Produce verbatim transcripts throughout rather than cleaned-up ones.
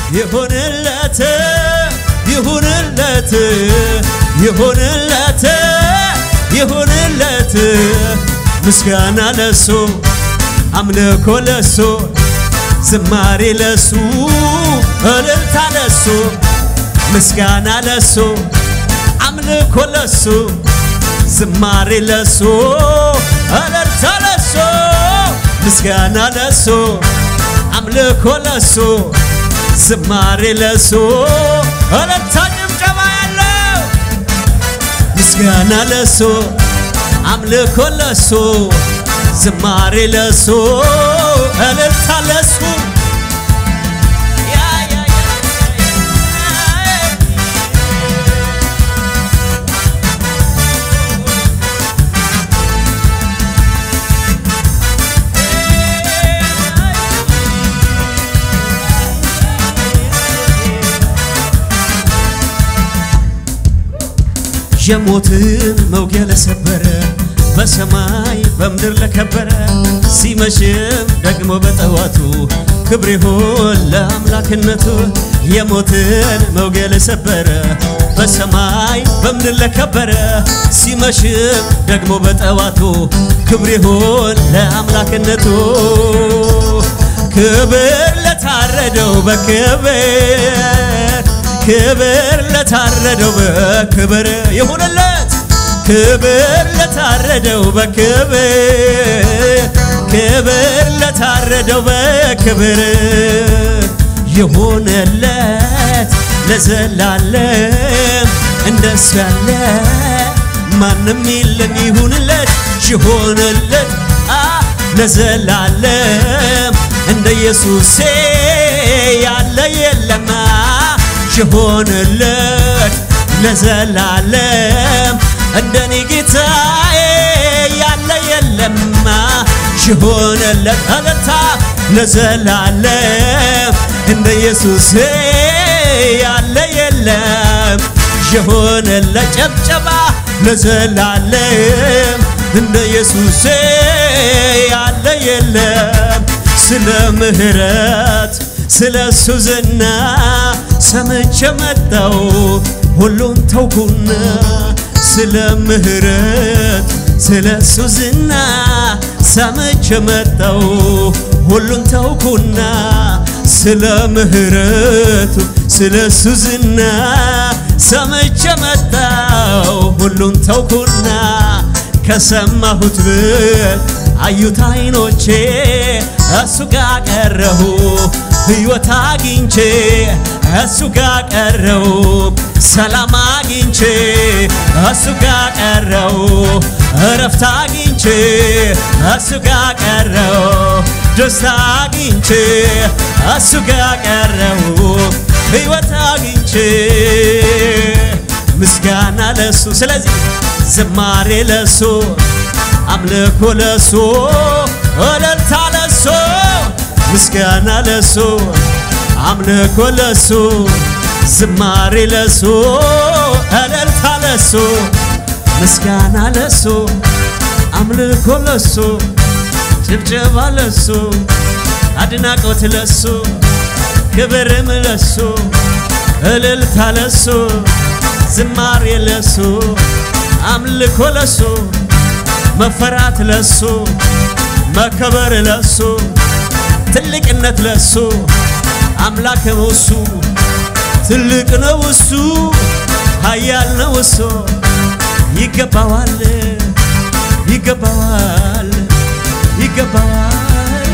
ይሁንለት ይሁንለት ይሁንለት ይሁንለት ምስጋና ለሱ አምልኮ ለሱ ዝማሬ ለሱ እልልታ ለሱ ምስጋና ለሱ አምልኮ ለሱ ዝማሬ ለሱ እልልታ ለሱ ምስጋና ለሱ አምልኮ ለሱ ዝማሬ ለሱ እልልታ ጭብጨባ ያለው ምስጋና ለሱ አምልኮ ለሱ ዝማሬ ለሱ እልልታ ለሱ የሞትን መውጊያ ለሰበረ በሰማይ በምድር ለከበረ ሲመሽም ደግሞ በጠዋቱ ክብር ይሁን ለአምላክነቱ የሞትን መውጊያ ለሰበረ በሰማይ በምድር ለከበረ ሲመሽም ደግሞ በጠዋቱ ክብር ይሁን ለአምላክነቱ ክብር ለታረደው በክብር ክብር ለታረደው በክብር ይሁንለት ክብር ለታረደው በክብር ክብር ለታረደው በክብር ይሁንለት ለዘላለም እንደሱ ያለ ማንም የለም ይሁንለት ይሁንለት ለዘላለም እንደ ኢየሱስ ያለ የለም ይሁንለት ለዘላለም እንደኔ ጌታዬ ያለ የለም ይሁንለት እልልታ ለዘላለም እንደ ኢየሱስ ያለ የለም ይሁንለት ጨብጨባ ለዘላለም እንደ ኢየሱስ ያለ የለም ስለ ምህረት ስለሱ ዝና ሰምቼ መጣው ሁሉን ተውኩና ስለ ምህረት ስለሱ ዝና ሰምቼ መጣው ሁሉን ተውኩና ስለ ምህረቱ ስለሱ ዝና ሰምቼ መጣው ሁሉን ተውኩና ከሰማሁት ብል አዩት አይኖቼ እሱ ጋር ቀረሁ ሕይወት አግኝቼ እሱ ጋር ቀረሁ ሰላም አግኝቼ እሱ ጋር ቀረሁ እረፍት አግኝቼ እሱ ጋር ቀረሁ ደስታ አግኝቼ እሱ ጋር ቀረሁ ሕይወት አግኝቼ ምስጋና ለሱ ስለዚህ ዝማሬ ለሱ አምልኮ ለሱ እልልታ ለሱ ምስጋና ለሱ አምልኮ ለሱ ዝማሬ ለሱ እልልታ ለሱ ምስጋና ለሱ አምልኮ ለሱ ጭብጨባ ለሱ አድናቆት ለሱ ክብርም ለሱ እልልታ ለሱ ዝማሬ ለሱ አምልኮ ለሱ መፈራት ለሱ መከበር ለሱ ትልቅነት ለሱ አምላክ ነው እሱ ትልቅ ነው እሱ ኃያል ነው እሱ ይገባዋል ይገባዋል ይገባዋል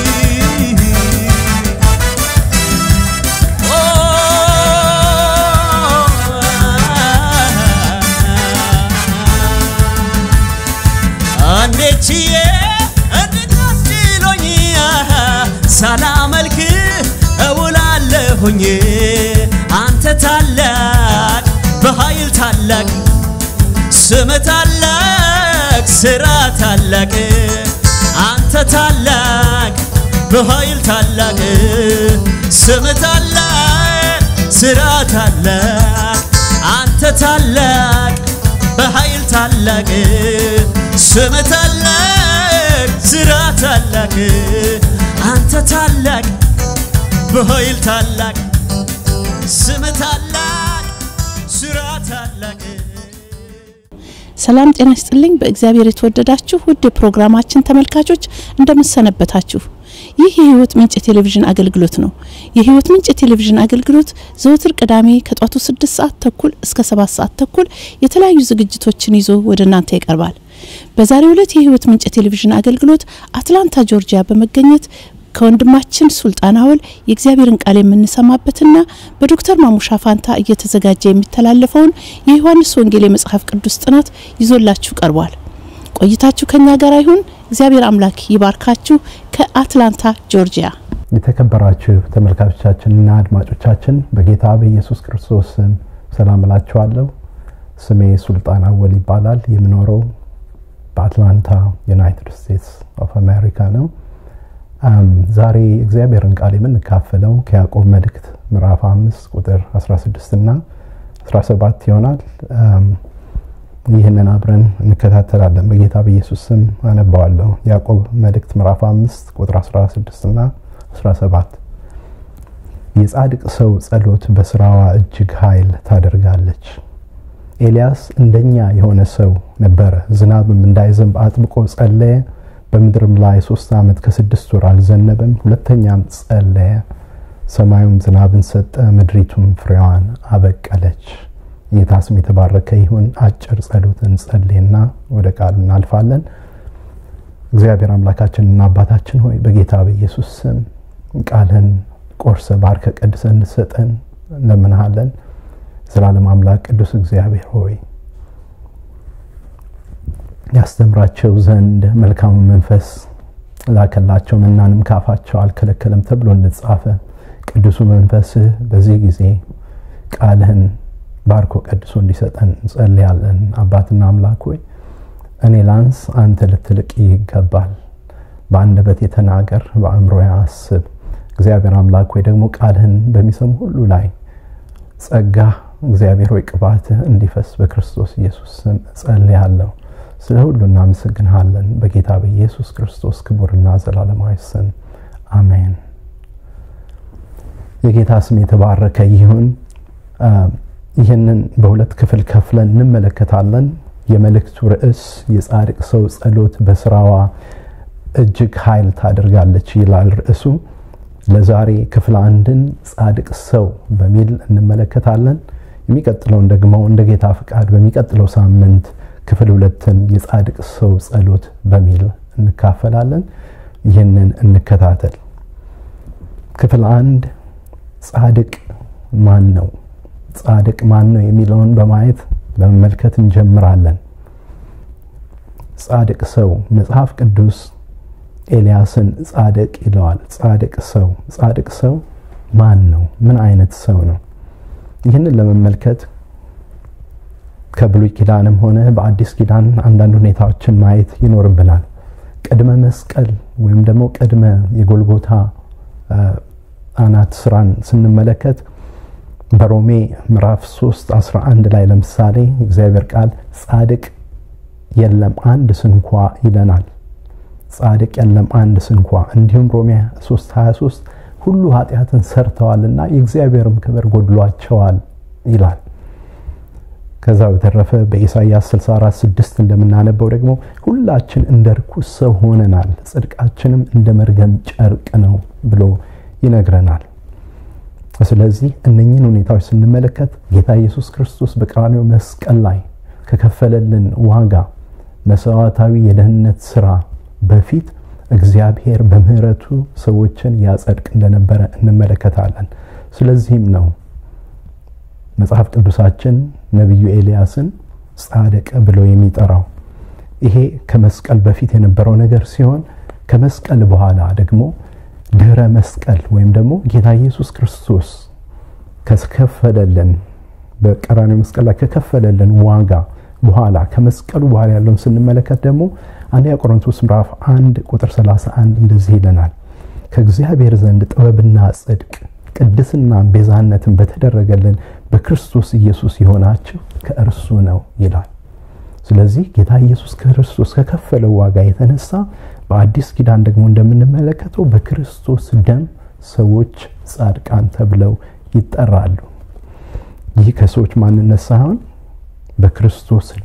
አንዴችዬ እንድታስችሎኝ ሳላመልክ እውላለሁኝ አንተ ታላቅ በኃይል ታላቅ ስም ታላቅ ስራ ታላቅ አንተ ታላቅ በኃይል ታላቅ ስም ታላቅ ስራ ታላቅ አንተ ታላቅ በኃይል ታላቅ ስም ታላቅ ስራ ታላቅ አንተ ታላቅ በኃይል ታላቅ ሰላም ጤና ይስጥልኝ በእግዚአብሔር የተወደዳችሁ ውድ ፕሮግራማችን ተመልካቾች እንደምሰነበታችሁ ይህ የህይወት ምንጭ ቴሌቪዥን አገልግሎት ነው የህይወት ምንጭ ቴሌቪዥን አገልግሎት ዘወትር ቅዳሜ ከጧቱ ስድስት ሰዓት ተኩል እስከ ሰባት ሰዓት ተኩል የተለያዩ ዝግጅቶችን ይዞ ወደናንተ ይቀርባል በዛሬው ዕለት የህይወት ምንጭ ቴሌቪዥን አገልግሎት አትላንታ ጆርጂያ በመገኘት ከወንድማችን ሱልጣን አወል የእግዚአብሔርን ቃል የምንሰማበትና በዶክተር ማሙሻ ፋንታ እየተዘጋጀ የሚተላለፈውን የዮሐንስ ወንጌል የመጽሐፍ ቅዱስ ጥናት ይዞላችሁ ቀርቧል ቆይታችሁ ከኛ ጋር ይሁን እግዚአብሔር አምላክ ይባርካችሁ ከአትላንታ ጆርጂያ የተከበራችሁ ተመልካቾቻችንና አድማጮቻችን በጌታ በኢየሱስ ክርስቶስ ሰላም እላችኋለሁ ስሜ ሱልጣን አወል ይባላል የምኖረው በአትላንታ ዩናይትድ ስቴትስ ኦፍ አሜሪካ ነው አም ዛሬ እግዚአብሔርን ቃል የምንካፈለው ከያዕቆብ መልእክት ምዕራፍ አምስት ቁጥር አስራ ስድስት እና አስራ ሰባት ይሆናል አም ይህንን አብረን እንከታተላለን በጌታ በኢየሱስ ስም አነባዋለሁ ያዕቆብ መልእክት ምዕራፍ አምስት ቁጥር አስራ ስድስት እና አስራ ሰባት የጻድቅ ሰው ጸሎት በስራዋ እጅግ ኃይል ታደርጋለች ኤልያስ እንደኛ የሆነ ሰው ነበር ዝናብም እንዳይዘንብ አጥብቆ ጸለየ በመድረም ላይ ሶስት አመት ከስድስት ወር አልዘነበም ሁለተኛም ጸለየ ሰማዩም ዝናብን ሰጠ ምድሪቱም ፍሬዋን አበቀለች የታስም የተባረከ ይሁን አጭር ጸሎትን ጸልይና ወደ ቃሉ እናልፋለን እግዚአብሔር አምላካችንና አባታችን ሆይ በጌታ በኢየሱስ ስም ቃልን ቆርሰ ባርከ ቀድሰን እንድሰጠን ለምንሃለን ዘላለም አምላክ ቅዱስ እግዚአብሔር ሆይ ያስተምራቸው ዘንድ መልካም መንፈስ ላከላቸው መናንም ካፋቸው አልከለከለም ተብሎ እንደጻፈ ቅዱስ መንፈስ በዚህ ጊዜ ቃልህን ባርኮ ቀድሶ እንዲሰጠን ጸልያለን አባትና አምላክ ሆይ እኔ ላንስ አንተ ልትልቅ ይገባል በአንደበት የተናገር በአእምሮ ያስብ እግዚአብሔር አምላክ ሆይ ደግሞ ቃልህን በሚሰሙ ሁሉ ላይ ጸጋ እግዚአብሔር ሆይ ቅባት እንዲፈስ በክርስቶስ ኢየሱስ ስም ጸልያለሁ ስለ ሁሉ እናመሰግንሃለን በጌታ በኢየሱስ ክርስቶስ ክቡርና ዘላለማዊ ስም አሜን የጌታ ስም የተባረከ ይሁን ይህንን በሁለት ክፍል ከፍለን እንመለከታለን የመልእክቱ ርዕስ የጻድቅ ሰው ጸሎት በስራዋ እጅግ ኃይል ታደርጋለች ይላል ርዕሱ ለዛሬ ክፍል አንድን ጻድቅ ሰው በሚል እንመለከታለን የሚቀጥለውን ደግሞ እንደ ጌታ ፍቃድ በሚቀጥለው ሳምንት ክፍል ሁለትን የጻድቅ ሰው ጸሎት በሚል እንካፈላለን ይህንን እንከታተል ክፍል አንድ ጻድቅ ማን ነው ጻድቅ ማን ነው የሚለውን በማየት በመመልከት እንጀምራለን ጻድቅ ሰው መጽሐፍ ቅዱስ ኤልያስን ጻድቅ ይለዋል ጻድቅ ሰው ጻድቅ ሰው ማን ነው ምን አይነት ሰው ነው ይህንን ለመመልከት ከብሉይ ኪዳንም ሆነ በአዲስ ኪዳን አንዳንድ ሁኔታዎችን ማየት ይኖርብናል ቀድመ መስቀል ወይም ደግሞ ቀድመ የጎልጎታ አናት ስራን ስንመለከት በሮሜ ምዕራፍ ሶስት አስራ አንድ ላይ ለምሳሌ እግዚአብሔር ቃል ጻድቅ የለም አንድ ስንኳ ይለናል ጻድቅ የለም አንድ ስንኳ እንዲሁም ሮሜ ሶስት ሃያ ሶስት ሁሉ ኃጢያትን ሰርተዋልና የእግዚአብሔርም ክብር ጎድሏቸዋል ይላል ከዛ በተረፈ በኢሳይያስ ስልሳ አራት ስድስት እንደምናነበው ደግሞ ሁላችን እንደርኩስ ሰው ሆነናል ጽድቃችንም እንደ መርገም ጨርቅ ነው ብሎ ይነግረናል ስለዚህ እነኚህን ሁኔታዎች ስንመለከት ጌታ ኢየሱስ ክርስቶስ በቀራንዮ መስቀል ላይ ከከፈለልን ዋጋ መስዋዕታዊ የደህንነት ሥራ በፊት እግዚአብሔር በምህረቱ ሰዎችን ያጸድቅ እንደነበረ እንመለከታለን ስለዚህም ነው መጽሐፍ ቅዱሳችን ነብዩ ኤልያስን ጻድቅ ብሎ የሚጠራው ይሄ ከመስቀል በፊት የነበረው ነገር ሲሆን ከመስቀል በኋላ ደግሞ ድህረ መስቀል ወይም ደግሞ ጌታ ኢየሱስ ክርስቶስ ከከፈለልን በቀራንዮ መስቀል ላይ ከከፈለልን ዋጋ በኋላ ከመስቀሉ በኋላ ያለውን ስንመለከት ደግሞ አንደኛ ቆሮንቶስ ምዕራፍ አንድ ቁጥር ሰላሳ አንድ እንደዚህ ይለናል ከእግዚአብሔር ዘንድ ጥበብና ጽድቅ ቅድስና ቤዛነትን በተደረገልን በክርስቶስ ኢየሱስ ይሆናችሁ ከእርሱ ነው ይላል ስለዚህ ጌታ ኢየሱስ ክርስቶስ ከከፈለው ዋጋ የተነሳ በአዲስ ኪዳን ደግሞ እንደምንመለከተው በክርስቶስ ደም ሰዎች ጻድቃን ተብለው ይጠራሉ ይህ ከሰዎች ማንነት ሳይሆን በክርስቶስ ደም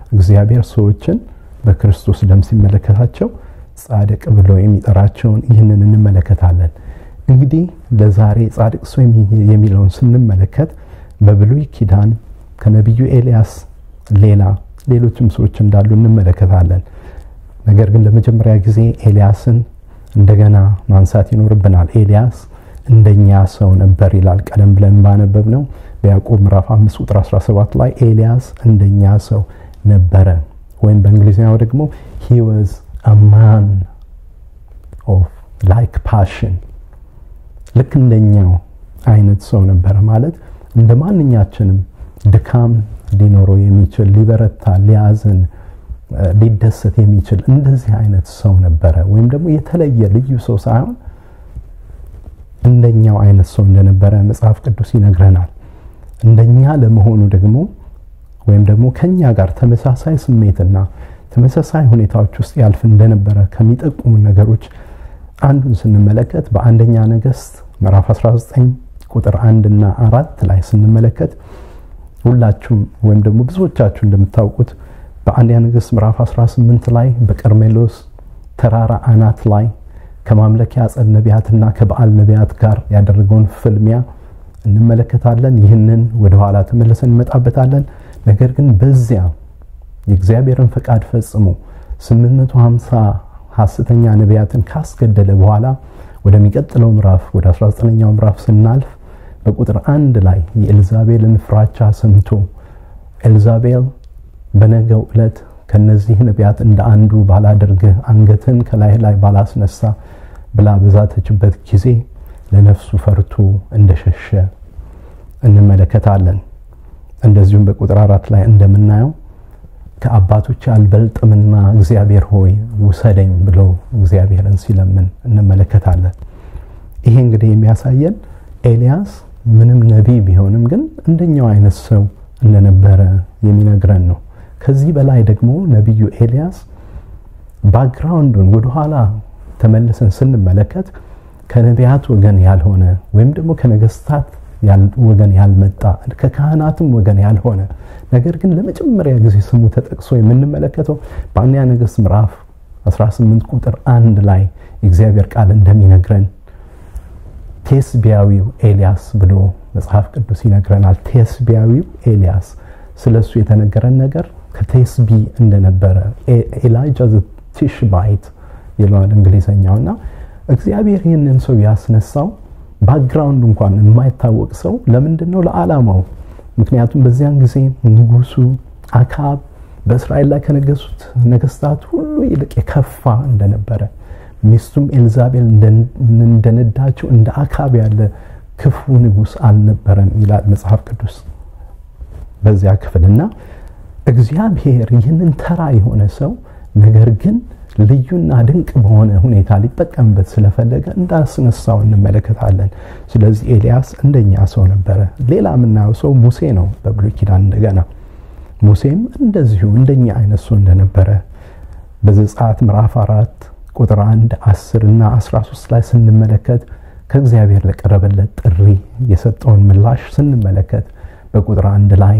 እግዚአብሔር ሰዎችን በክርስቶስ ደም ሲመለከታቸው ጻድቅ ብሎ የሚጠራቸውን ይህንን እንመለከታለን። እንግዲህ ለዛሬ ጻድቅ ሰው የሚለውን ስንመለከት በብሉይ ኪዳን ከነቢዩ ኤልያስ ሌላ ሌሎችም ሰዎች እንዳሉ እንመለከታለን። ነገር ግን ለመጀመሪያ ጊዜ ኤልያስን እንደገና ማንሳት ይኖርብናል። ኤልያስ እንደኛ ሰው ነበር ይላል። ቀደም ብለን ባነበብነው በያዕቆብ ምዕራፍ አምስት ቁጥር አስራ ሰባት ላይ ኤልያስ እንደኛ ሰው ነበረ፣ ወይም በእንግሊዝኛው ደግሞ he was a man of like passion። ልክ እንደኛው አይነት ሰው ነበረ ማለት እንደ ማንኛችንም ድካም ሊኖረው የሚችል ሊበረታ ሊያዝን ሊደሰት የሚችል እንደዚህ አይነት ሰው ነበረ። ወይም ደግሞ የተለየ ልዩ ሰው ሳይሆን እንደኛው አይነት ሰው እንደነበረ መጽሐፍ ቅዱስ ይነግረናል። እንደኛ ለመሆኑ ደግሞ ወይም ደግሞ ከኛ ጋር ተመሳሳይ ስሜትና ተመሳሳይ ሁኔታዎች ውስጥ ያልፍ እንደነበረ ከሚጠቁሙ ነገሮች አንዱን ስንመለከት በአንደኛ ነገሥት ምዕራፍ አስራ ዘጠኝ ቁጥር አንድ እና አራት ላይ ስንመለከት ሁላችሁም ወይም ደግሞ ብዙዎቻችሁ እንደምታውቁት በአንደኛ ነገሥት ምዕራፍ አስራ ስምንት ላይ በቀርሜሎስ ተራራ አናት ላይ ከማምለኪያ ጸድ ነቢያትና ከበዓል ነቢያት ጋር ያደረገውን ፍልሚያ እንመለከታለን። ይህንን ወደ ኋላ ተመልሰን እንመጣበታለን። ነገር ግን በዚያ የእግዚአብሔርን ፈቃድ ፈጽሞ ስምንት መቶ ሃምሳ ሐሰተኛ ነቢያትን ካስገደለ በኋላ ወደሚቀጥለው ምዕራፍ ወደ አስራ ዘጠነኛው ምዕራፍ ስናልፍ በቁጥር አንድ ላይ የኤልዛቤልን ፍራቻ ሰምቶ ኤልዛቤል በነገው ዕለት ከነዚህ ነቢያት እንደ አንዱ ባላደርግህ አንገትን ከላይ ላይ ባላስነሳ ብላ በዛተችበት ጊዜ ለነፍሱ ፈርቶ እንደሸሸ እንመለከታለን። እንደዚሁም በቁጥር አራት ላይ እንደምናየው ከአባቶች አልበልጥምና እግዚአብሔር ሆይ ውሰደኝ ብሎ እግዚአብሔርን ሲለምን እንመለከታለን። ይሄ እንግዲህ የሚያሳየን ኤልያስ ምንም ነቢይ ቢሆንም ግን እንደኛው አይነት ሰው እንደነበረ የሚነግረን ነው። ከዚህ በላይ ደግሞ ነቢዩ ኤልያስ ባክግራውንዱን ወደ ኋላ ተመልሰን ስንመለከት ከነቢያት ወገን ያልሆነ ወይም ደግሞ ከነገስታት ወገን ያልመጣ ከካህናትም ወገን ያልሆነ ነገር ግን ለመጀመሪያ ጊዜ ስሙ ተጠቅሶ የምንመለከተው በአንደኛ ነገሥት ምዕራፍ አስራ ስምንት ቁጥር አንድ ላይ እግዚአብሔር ቃል እንደሚነግረን ቴስቢያዊው ኤልያስ ብሎ መጽሐፍ ቅዱስ ይነግረናል። ቴስቢያዊው ኤልያስ ስለሱ የተነገረን ነገር ከቴስቢ እንደነበረ ኤላይጃ ዘ ቲሽባይት ይላል እንግሊዘኛውና እግዚአብሔር ይህንን ሰው ያስነሳው ባክግራውንድ እንኳን የማይታወቅ ሰው ለምንድነው? ለዓላማው። ምክንያቱም በዚያን ጊዜ ንጉሱ አካብ በእስራኤል ላይ ከነገሱት ነገስታት ሁሉ ይልቅ የከፋ እንደነበረ ሚስቱም ኤልዛቤል እንደነዳቸው እንደ አካብ ያለ ክፉ ንጉስ አልነበረም ይላል መጽሐፍ ቅዱስ በዚያ ክፍልና እግዚአብሔር ይህንን ተራ የሆነ ሰው ነገር ግን ልዩና ድንቅ በሆነ ሁኔታ ሊጠቀምበት ስለፈለገ እንዳስነሳው እንመለከታለን። ስለዚህ ኤልያስ እንደኛ ሰው ነበረ። ሌላ ምናየው ሰው ሙሴ ነው በብሉይ ኪዳን። እንደገና ሙሴም እንደዚሁ እንደኛ አይነት ሰው እንደነበረ በዘጸአት ምዕራፍ አራት ቁጥር አንድ አስር እና አስራ ሶስት ላይ ስንመለከት ከእግዚአብሔር ለቀረበለት ጥሪ የሰጠውን ምላሽ ስንመለከት በቁጥር አንድ ላይ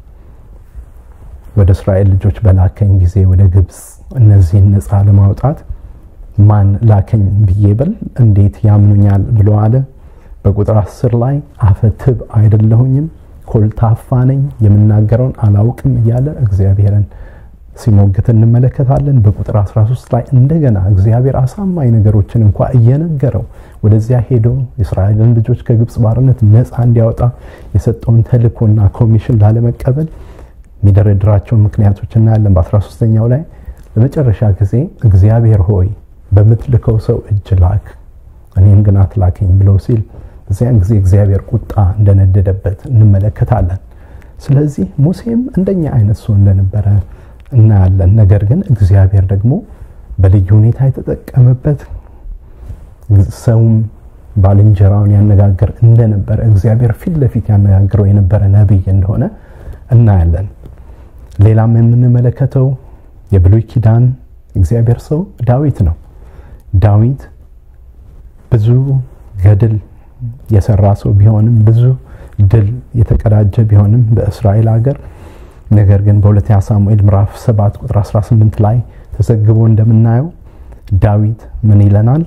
ወደ እስራኤል ልጆች በላከኝ ጊዜ ወደ ግብጽ እነዚህን ነፃ ለማውጣት ማን ላከኝ ብዬ ብል እንዴት ያምኑኛል ብሎ አለ። በቁጥር አስር ላይ አፈትብ አይደለሁኝም ኮልታፋ ነኝ የምናገረውን አላውቅም እያለ እግዚአብሔርን ሲሞግት እንመለከታለን። በቁጥር አስራ ሶስት ላይ እንደገና እግዚአብሔር አሳማኝ ነገሮችን እንኳን እየነገረው ወደዚያ ሄዶ የእስራኤልን ልጆች ከግብጽ ባርነት ነፃ እንዲያወጣ የሰጠውን ተልእኮና ኮሚሽን ላለመቀበል የሚደረድራቸው ምክንያቶች እናያለን። በአስራ ሶስተኛው ላይ ለመጨረሻ ጊዜ እግዚአብሔር ሆይ በምትልከው ሰው እጅ ላክ እኔን ግን አትላከኝ ብሎ ሲል በዚያን ጊዜ እግዚአብሔር ቁጣ እንደነደደበት እንመለከታለን። ስለዚህ ሙሴም እንደኛ አይነት ሰው እንደነበረ እናያለን። ነገር ግን እግዚአብሔር ደግሞ በልዩ ሁኔታ የተጠቀመበት ሰውም ባልንጀራውን ያነጋገር እንደነበረ እግዚአብሔር ፊት ለፊት ያነጋግረው የነበረ ነብይ እንደሆነ እናያለን። ሌላም የምንመለከተው የብሉይ ኪዳን እግዚአብሔር ሰው ዳዊት ነው። ዳዊት ብዙ ገድል የሰራ ሰው ቢሆንም ብዙ ድል የተቀዳጀ ቢሆንም በእስራኤል ሀገር ነገር ግን በሁለተኛ ሳሙኤል ምዕራፍ ሰባት ቁጥር አስራ ስምንት ላይ ተዘግቦ እንደምናየው ዳዊት ምን ይለናል?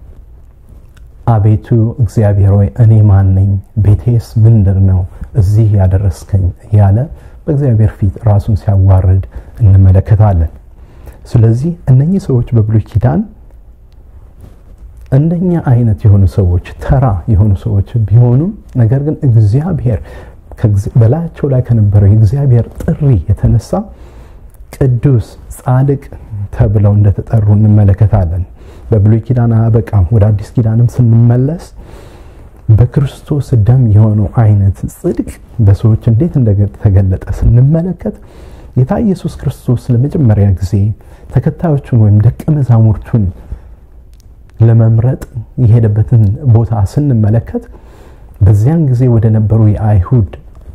አቤቱ እግዚአብሔር ሆይ እኔ ማን ነኝ? ቤቴስ ምንድነው እዚህ ያደረስከኝ? ያለ በእግዚአብሔር ፊት ራሱን ሲያዋርድ እንመለከታለን። ስለዚህ እነኚህ ሰዎች በብሉይ ኪዳን እንደኛ አይነት የሆኑ ሰዎች ተራ የሆኑ ሰዎች ቢሆኑም ነገር ግን እግዚአብሔር በላያቸው ላይ ከነበረው የእግዚአብሔር ጥሪ የተነሳ ቅዱስ ጻድቅ ተብለው እንደተጠሩ እንመለከታለን። በብሉይ ኪዳን አበቃም ወደ አዲስ ኪዳንም ስንመለስ በክርስቶስ ደም የሆነው አይነት ጽድቅ በሰዎች እንዴት እንደተገለጠ ስንመለከት ጌታ ኢየሱስ ክርስቶስ ለመጀመሪያ ጊዜ ተከታዮቹን ወይም ደቀ መዛሙርቱን ለመምረጥ የሄደበትን ቦታ ስንመለከት በዚያን ጊዜ ወደ ነበሩ የአይሁድ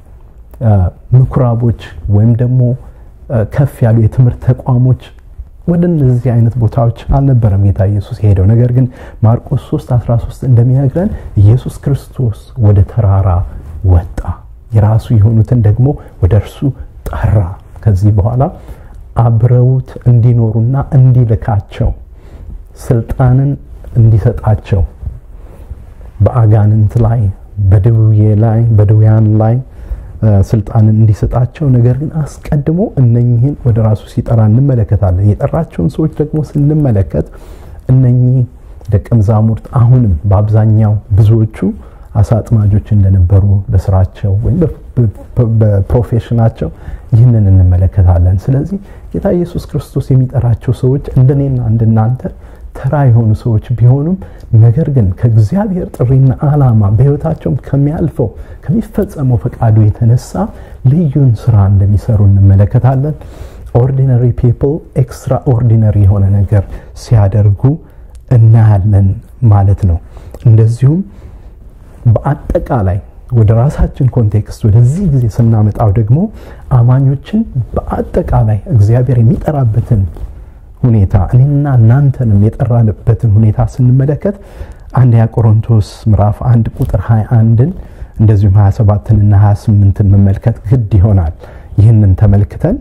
ምኩራቦች ወይም ደግሞ ከፍ ያሉ የትምህርት ተቋሞች ወደ እነዚህ አይነት ቦታዎች አልነበረም ጌታ ኢየሱስ ሄደው። ነገር ግን ማርቆስ ሶስት አስራ ሶስት እንደሚነግረን ኢየሱስ ክርስቶስ ወደ ተራራ ወጣ፣ የራሱ የሆኑትን ደግሞ ወደ እርሱ ጠራ። ከዚህ በኋላ አብረውት እንዲኖሩና እንዲልካቸው ስልጣንን እንዲሰጣቸው በአጋንንት ላይ በደዌ ላይ በደዌያን ላይ ስልጣንን እንዲሰጣቸው ነገር ግን አስቀድሞ እነኚህን ወደ ራሱ ሲጠራ እንመለከታለን። የጠራቸውን ሰዎች ደግሞ ስንመለከት እነኚህ ደቀ መዛሙርት አሁንም በአብዛኛው ብዙዎቹ አሳጥማጆች እንደነበሩ በስራቸው ወይም በፕሮፌሽናቸው ይህንን እንመለከታለን። ስለዚህ ጌታ ኢየሱስ ክርስቶስ የሚጠራቸው ሰዎች እንደኔና እንደናንተ ተራ የሆኑ ሰዎች ቢሆኑም ነገር ግን ከእግዚአብሔር ጥሪና ዓላማ በህይወታቸው ከሚያልፈው ከሚፈጸመው ፈቃዱ የተነሳ ልዩን ስራ እንደሚሰሩ እንመለከታለን። ኦርዲነሪ ፒፕል ኤክስትራኦርዲነሪ የሆነ ነገር ሲያደርጉ እናያለን ማለት ነው። እንደዚሁም በአጠቃላይ ወደ ራሳችን ኮንቴክስት ወደዚህ ጊዜ ስናመጣው ደግሞ አማኞችን በአጠቃላይ እግዚአብሔር የሚጠራበትን ሁኔታ እኔና እናንተንም የጠራንበትን ሁኔታ ስንመለከት አንደኛ ቆሮንቶስ ምዕራፍ አንድ ቁጥር ሃያ አንድን እንደዚሁም ሃያ ሰባትን እና ሃያ ስምንትን መመልከት ግድ ይሆናል። ይህንን ተመልክተን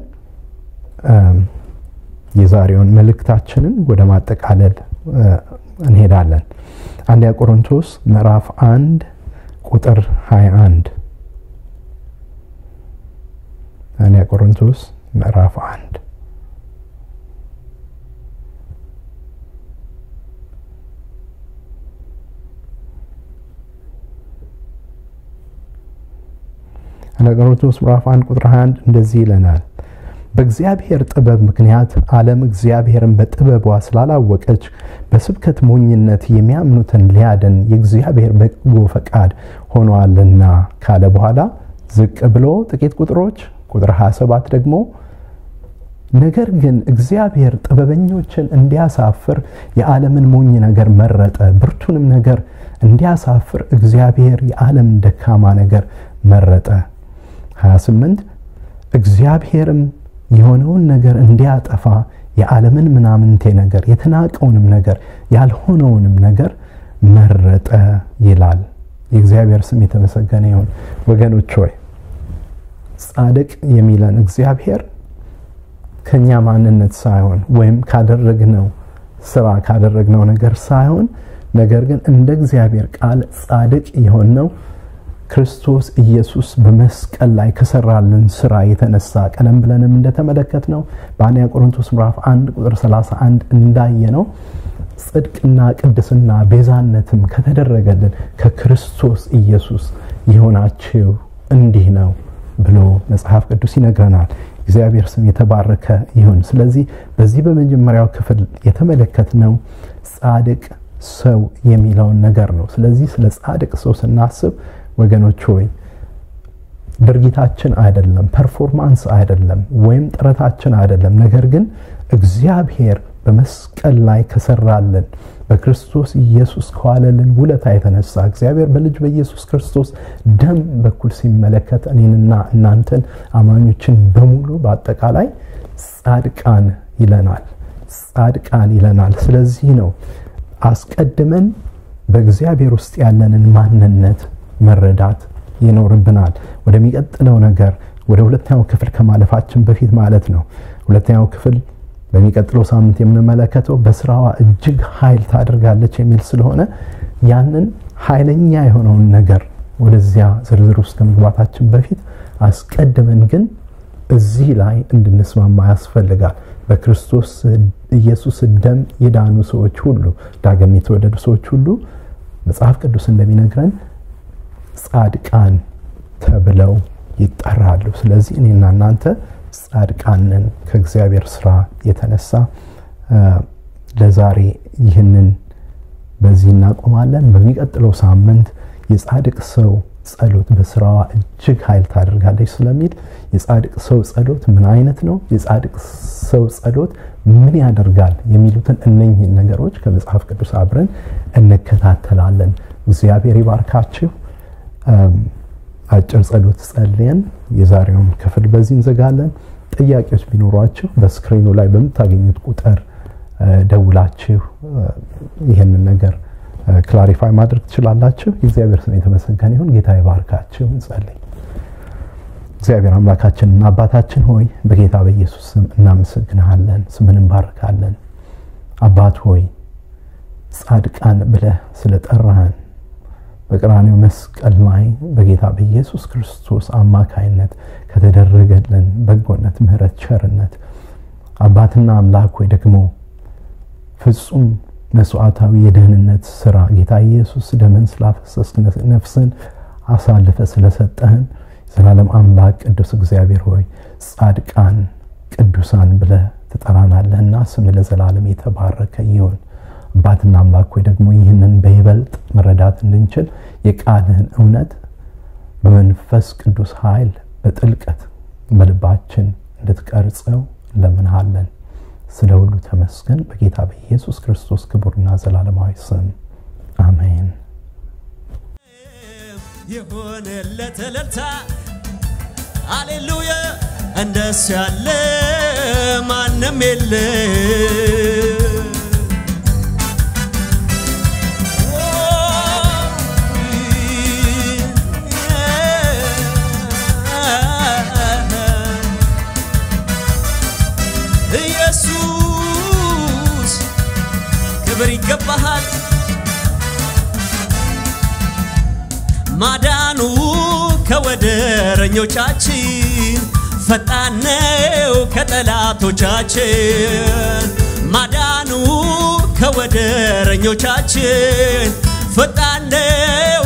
የዛሬውን መልእክታችንን ወደ ማጠቃለል እንሄዳለን። አንደኛ ቆሮንቶስ ምዕራፍ አንድ ቁጥር ሃያ አንድ አንደኛ ቆሮንቶስ ምዕራፍ አንድ ቆሮንቶስ ምዕራፍ አንድ ቁጥር ሃያ አንድ እንደዚህ ይለናል። በእግዚአብሔር ጥበብ ምክንያት ዓለም እግዚአብሔርን በጥበቧ ስላላወቀች በስብከት ሞኝነት የሚያምኑትን ሊያድን የእግዚአብሔር በጎ ፈቃድ ሆኗልና ካለ በኋላ ዝቅ ብሎ ጥቂት ቁጥሮች ቁጥር ሃያ ሰባት ደግሞ ነገር ግን እግዚአብሔር ጥበበኞችን እንዲያሳፍር የዓለምን ሞኝ ነገር መረጠ፣ ብርቱንም ነገር እንዲያሳፍር እግዚአብሔር የዓለምን ደካማ ነገር መረጠ። ሃያ ስምንት እግዚአብሔርም የሆነውን ነገር እንዲያጠፋ የዓለምን ምናምንቴ ነገር የተናቀውንም ነገር ያልሆነውንም ነገር መረጠ ይላል። የእግዚአብሔር ስም የተመሰገነ ይሁን። ወገኖች ሆይ ጻድቅ የሚለን እግዚአብሔር ከኛ ማንነት ሳይሆን ወይም ካደረግነው ስራ ካደረግነው ነገር ሳይሆን ነገር ግን እንደ እግዚአብሔር ቃል ጻድቅ የሆነው ክርስቶስ ኢየሱስ በመስቀል ላይ ከሰራልን ስራ የተነሳ ቀደም ብለንም እንደተመለከትነው በአንደኛ ቆሮንቶስ ምዕራፍ አንድ ቁጥር ሰላሳ አንድ እንዳየነው ጽድቅና ቅድስና ቤዛነትም ከተደረገልን ከክርስቶስ ኢየሱስ የሆናችሁ እንዲህ ነው ብሎ መጽሐፍ ቅዱስ ይነግረናል። እግዚአብሔር ስም የተባረከ ይሁን። ስለዚህ በዚህ በመጀመሪያው ክፍል የተመለከትነው ጻድቅ ሰው የሚለውን ነገር ነው። ስለዚህ ስለ ጻድቅ ሰው ስናስብ ወገኖች ሆይ ድርጊታችን አይደለም፣ ፐርፎርማንስ አይደለም፣ ወይም ጥረታችን አይደለም፣ ነገር ግን እግዚአብሔር በመስቀል ላይ ከሰራልን በክርስቶስ ኢየሱስ ከዋለልን ውለታ የተነሳ እግዚአብሔር በልጅ በኢየሱስ ክርስቶስ ደም በኩል ሲመለከት እኔንና እናንተን አማኞችን በሙሉ በአጠቃላይ ጻድቃን ይለናል ጻድቃን ይለናል። ስለዚህ ነው አስቀድመን በእግዚአብሔር ውስጥ ያለንን ማንነት መረዳት ይኖርብናል። ወደሚቀጥለው ነገር ወደ ሁለተኛው ክፍል ከማለፋችን በፊት ማለት ነው ሁለተኛው ክፍል በሚቀጥለው ሳምንት የምንመለከተው በስራዋ እጅግ ኃይል ታደርጋለች የሚል ስለሆነ ያንን ኃይለኛ የሆነውን ነገር ወደዚያ ዝርዝር ውስጥ ከመግባታችን በፊት አስቀድመን ግን እዚህ ላይ እንድንስማማ ያስፈልጋል በክርስቶስ ኢየሱስ ደም የዳኑ ሰዎች ሁሉ ዳግም የተወለዱ ሰዎች ሁሉ መጽሐፍ ቅዱስ እንደሚነግረን ጻድቃን ተብለው ይጠራሉ ስለዚህ እኔና እናንተ ጻድቃንን ከእግዚአብሔር ስራ የተነሳ ለዛሬ ይህንን በዚህ እናቆማለን በሚቀጥለው ሳምንት የጻድቅ ሰው ጸሎት በስራዋ እጅግ ኃይል ታደርጋለች ስለሚል የጻድቅ ሰው ጸሎት ምን አይነት ነው የጻድቅ ሰው ጸሎት ምን ያደርጋል የሚሉትን እነኚህ ነገሮች ከመጽሐፍ ቅዱስ አብረን እንከታተላለን እግዚአብሔር ይባርካችሁ አጭር ጸሎት ጸልየን የዛሬውን ክፍል በዚህ እንዘጋለን ጥያቄዎች ቢኖሯችሁ በስክሪኑ ላይ በመታገኙት ቁጥር ደውላችሁ ይሄንን ነገር ክላሪፋይ ማድረግ ትችላላችሁ እግዚአብሔር ስም የተመሰገነ ይሁን ጌታ ይባርካችሁ እንጸልይ እግዚአብሔር አምላካችንና አባታችን ሆይ በጌታ በኢየሱስ ስም እናመሰግናለን ስምን እንባርካለን አባት ሆይ ጻድቃን ብለህ ስለጠራህን በቀራንዮ መስቀል ላይ በጌታ በኢየሱስ ክርስቶስ አማካይነት ከተደረገልን በጎነት ምህረት ቸርነት አባትና አምላክ ሆይ ደግሞ ፍጹም መስዋዕታዊ የደህንነት ሥራ ጌታ ኢየሱስ ደምን ስላፈሰስክ ነፍስን አሳልፈ ስለሰጠህን ዘላለም አምላክ ቅዱስ እግዚአብሔር ሆይ ጻድቃን ቅዱሳን ብለህ ትጠራናለህና ስም ለዘላለም የተባረከ ይሁን አባትና አምላክ ሆይ ደግሞ ይህንን በይበልጥ መረዳት እንድንችል የቃልህን እውነት በመንፈስ ቅዱስ ኃይል በጥልቀት በልባችን እንድትቀርጸው ለምንሃለን ስለ ሁሉ ተመስገን በጌታ በኢየሱስ ክርስቶስ ክቡርና ዘላለማዊ ስም አሜን ይሁንለት እልልታ ሃሌሉያ እንደሱ ያለ ማንም የለም ክብር ይገባሃል ማዳኑ ከወደረኞቻችን ፈጣን ነው ከጠላቶቻችን ማዳኑ ከወደረኞቻችን ፈጣን ነው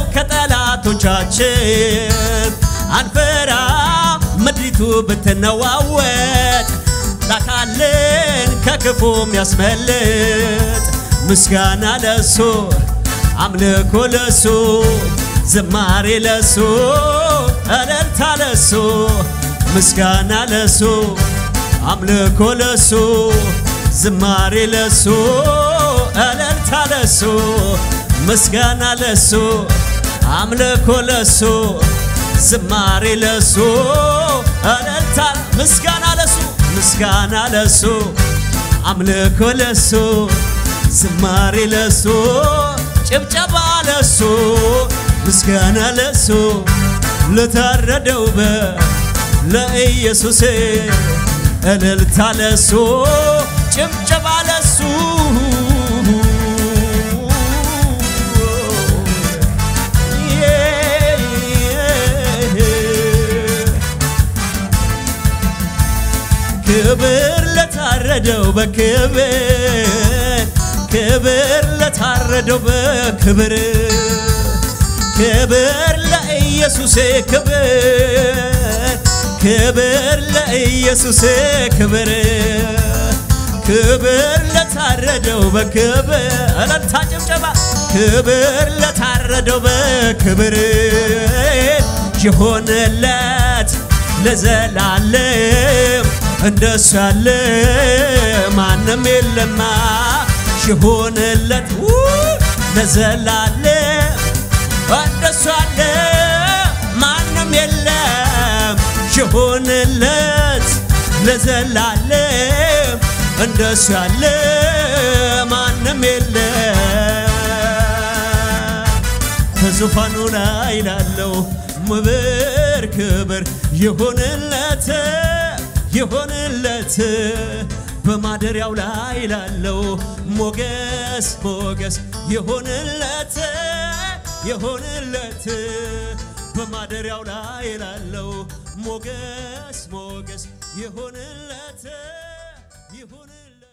ከጠላቶቻችን አንፈራ ምድሪቱ ብትነዋወጥ ላካልን ከክፉም ያስመልጥ ምስጋና ለሱ አምልኮ ለሱ ዝማሬ ለሱ እልልታ ለሱ ምስጋና ለሱ አምልኮ ለሱ ዝማሬ ለሱ እልልታ ለሱ ምስጋና ለሱ አምልኮ ለሱ ዝማሬ ለሱ እልልታ ምስጋና ለሱ ምስጋና ለሱ አምልኮ ለሱ ዝማሬ ለሱ ጭብጨባ ለሱ ምስጋና ለሱ ለታረደው በ ለኢየሱስ እልልታ ለሱ ጭብጨባ ለሱ ክብር ለታረደው በክብር ክብር ለታረደው በክብር ክብር ለኢየሱስ ክብር ክብር ለኢየሱስ ክብር ክብር ለታረደው በክብር እልልታ ጭብጨባ ክብር ለታረደው በክብር ይሆንለት ለዘላለም እንደሱ ያለ ማንም የለማ ይሆንለት ለዘላለም እንደሱ ያለ ማንም የለም ይሆንለት ለዘላለም እንደሱ ያለ ማንም የለም በዙፋኑ ላይ ላለው ክብር ክብር ይሁንለት ይሁንለት በማደሪያው ላይ ላለው ሞገስ ሞገስ ይሁንለት ይሁንለት በማደሪያው ላይ ላለው ሞገስ ሞገስ ይሁንለት ይሁንለት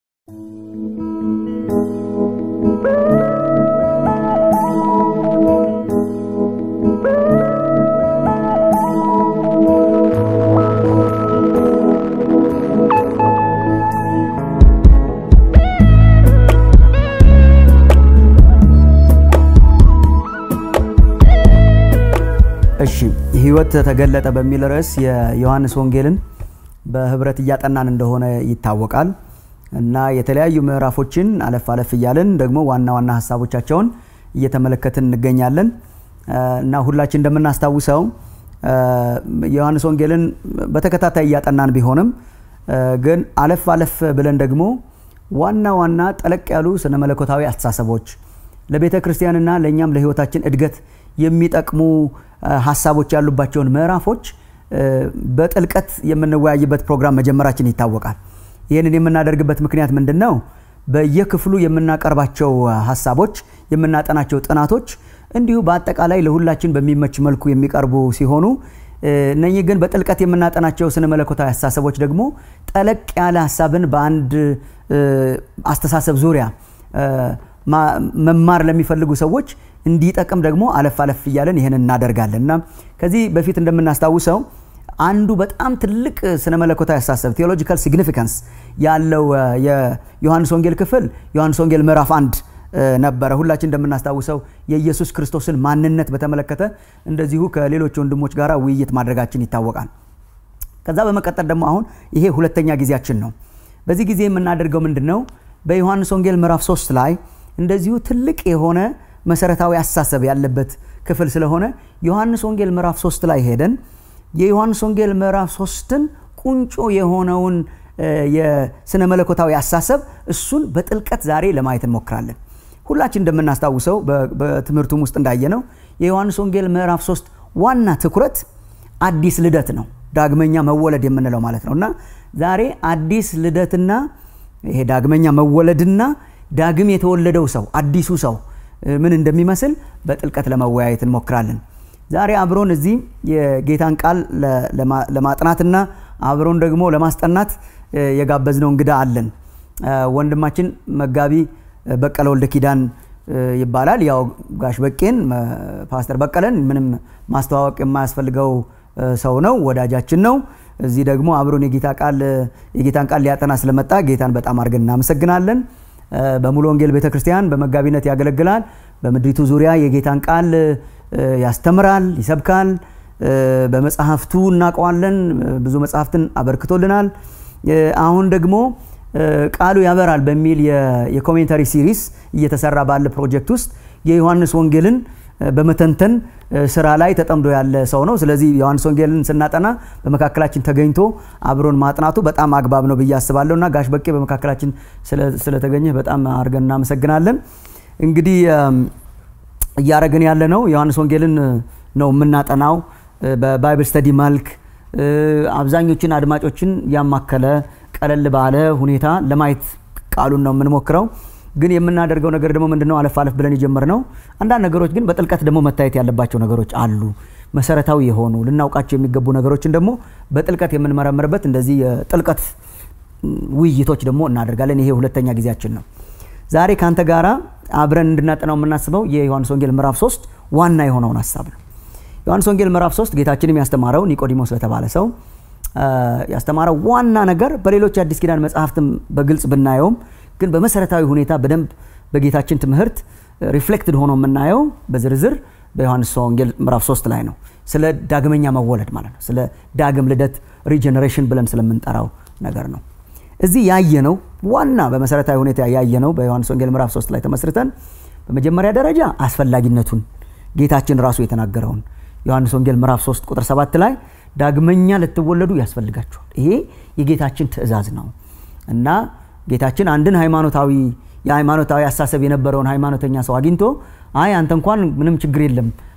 እሺ ህይወት ተገለጠ በሚል ርዕስ የዮሐንስ ወንጌልን በህብረት ያጠናን እንደሆነ ይታወቃል እና የተለያዩ ምዕራፎችን አለፍ አለፍ ይያለን ደግሞ ዋና ዋና ሐሳቦቻቸውን እየተመለከትን እንገኛለን እና ሁላችን እንደምናስተዋውሰው ዮሐንስ ወንጌልን በተከታታይ ያጠናን ቢሆንም ግን አለፍ አለፍ ብለን ደግሞ ዋና ዋና ጠለቅ ያሉ ስነ መለኮታዊ አስተሳሰቦች ለቤተ ክርስቲያንና ለኛም ለህይወታችን እድገት የሚጠቅሙ ሐሳቦች ያሉባቸውን ምዕራፎች በጥልቀት የምንወያይበት ፕሮግራም መጀመራችን ይታወቃል ይሄንን የምናደርግበት ምክንያት ምንድነው በየክፍሉ የምናቀርባቸው ሐሳቦች የምናጠናቸው ጥናቶች እንዲሁ በአጠቃላይ ለሁላችን በሚመች መልኩ የሚቀርቡ ሲሆኑ እነኚህ ግን በጥልቀት የምናጠናቸው ስነ መለኮታዊ አስተሳሰቦች ደግሞ ጠለቅ ያለ ሐሳብን በአንድ አስተሳሰብ ዙሪያ መማር ለሚፈልጉ ሰዎች እንዲጠቅም ደግሞ አለፍ አለፍ ይያለን ይሄን እናደርጋለንና ከዚህ በፊት እንደምናስተዋውሰው አንዱ በጣም ትልቅ ስነ መለኮታዊ አስተሳሰብ ቴዎሎጂካል ሲግኒፊካንስ ያለው የዮሐንስ ወንጌል ክፍል ዮሐንስ ወንጌል ምዕራፍ አንድ ነበረ ሁላችን እንደምናስተዋውሰው የኢየሱስ ክርስቶስን ማንነት በተመለከተ እንደዚሁ ከሌሎች ወንድሞች ጋራ ውይይት ማድረጋችን ይታወቃል ከዛ በመቀጠል ደግሞ አሁን ይሄ ሁለተኛ ጊዜያችን ነው በዚህ ጊዜ የምናደርገው ምንድነው በዮሐንስ ወንጌል ምዕራፍ ሶስት ላይ እንደዚሁ ትልቅ የሆነ መሰረታዊ አስተሳሰብ ያለበት ክፍል ስለሆነ ዮሐንስ ወንጌል ምዕራፍ ሶስት ላይ ሄደን የዮሐንስ ወንጌል ምዕራፍ ሶስትን ቁንጮ የሆነውን የስነ መለኮታዊ አስተሳሰብ እሱን በጥልቀት ዛሬ ለማየት እንሞክራለን ሁላችን እንደምናስተዋውሰው በትምህርቱም ውስጥ እንዳየነው የዮሐንስ ወንጌል ምዕራፍ ሶስት ዋና ትኩረት አዲስ ልደት ነው ዳግመኛ መወለድ የምንለው ማለት ነውና ዛሬ አዲስ ልደትና ይሄ ዳግመኛ መወለድና ዳግም የተወለደው ሰው አዲሱ ሰው ምን እንደሚመስል በጥልቀት ለማወያየት እንሞክራለን ዛሬ አብሮን እዚህ የጌታን ቃል ለማጥናትና አብሮን ደግሞ ለማስጠናት የጋበዝነው እንግዳ አለን ወንድማችን መጋቢ በቀለ ወልደ ኪዳን ይባላል ያው ጋሽ በቄን ፓስተር በቀለን ምንም ማስተዋወቅ የማያስፈልገው ሰው ነው ወዳጃችን ነው እዚህ ደግሞ አብሮን የጌታ ቃል የጌታን ቃል ሊያጠና ስለመጣ ጌታን በጣም አርገን እናመሰግናለን በሙሉ ወንጌል ቤተክርስቲያን በመጋቢነት ያገለግላል በመድሪቱ ዙሪያ የጌታን ቃል ያስተምራል ይሰብካል በመጽሐፍቱ እናቀዋለን ብዙ መጽሐፍትን አበርክቶልናል አሁን ደግሞ ቃሉ ያበራል በሚል የኮሜንታሪ ሲሪስ እየተሰራ ባለ ፕሮጀክት ውስጥ የዮሐንስ ወንጌልን በመተንተን ስራ ላይ ተጠምዶ ያለ ሰው ነው ስለዚህ ዮሐንስ ወንጌልን ስናጠና በመካከላችን ተገኝቶ አብሮን ማጥናቱ በጣም አግባብ ነው በያስባለውና ጋሽ በቄ በመካከላችን ስለተገኘ በጣም አርገን እናመሰግናለን እንግዲህ ያረጋግን ያለ ነው ዮሐንስ ወንጌልን ነው የምናጠናው በባይብል ስተዲ መልክ አብዛኞችን አድማጮችን ያማከለ ቀለል ባለ ሁኔታ ለማየት ቃሉን ነው የምንሞክረው ግን የምናደርገው ነገር ደግሞ ምንድነው አለፍ አለፍ ብለን ይጀምርነው አንዳንድ ነገሮች ግን በጥልቀት ደግሞ መታየት ያለባቸው ነገሮች አሉ መሰረታዊ የሆኑ ልናውቃቸው የሚገቡ ነገሮችን ደግሞ በጥልቀት የምንመረምርበት እንደዚህ ጥልቀት ውይይቶች ደግሞ እናደርጋለን ይሄ ሁለተኛ ጊዜያችን ነው ዛሬ ካንተ ጋራ አብረን እንድናጠናው የምናስበው የዮሐንስ ወንጌል ምዕራፍ ሶስት ዋና የሆነውን ሐሳብ ነው ዮሐንስ ወንጌል ምዕራፍ ሶስት ጌታችንም ያስተማረው ኒቆዲሞስ ለተባለ ሰው ያስተማረው ዋና ነገር በሌሎች አዲስ ኪዳን መጽሐፍትም በግልጽ ብናየውም ግን በመሰረታዊ ሁኔታ በደንብ በጌታችን ትምህርት ሪፍሌክትድ ሆኖ የምናየው በዝርዝር በዮሐንስ ወንጌል ምዕራፍ ሶስት ላይ ነው ስለ ዳግመኛ መወለድ ማለት ነው ስለ ዳግም ልደት ሪጀነሬሽን ብለን ስለምንጠራው ነገር ነው እዚህ ያየነው ዋና በመሰረታዊ ሁኔታ ያየነው በዮሐንስ ወንጌል ምዕራፍ ሶስት ላይ ተመስርተን በመጀመሪያ ደረጃ አስፈላጊነቱን ጌታችን ራሱ የተናገረውን ዮሐንስ ወንጌል ምዕራፍ ሶስት ቁጥር ሰባት ላይ ዳግመኛ ልትወለዱ ያስፈልጋችኋል ይሄ የጌታችን ትእዛዝ ነው እና ጌታችን አንድን ሃይማኖታዊ የሃይማኖታዊ አስተሳሰብ የነበረውን ሃይማኖተኛ ሰው አግኝቶ አይ አንተ እንኳን ምንም ችግር የለም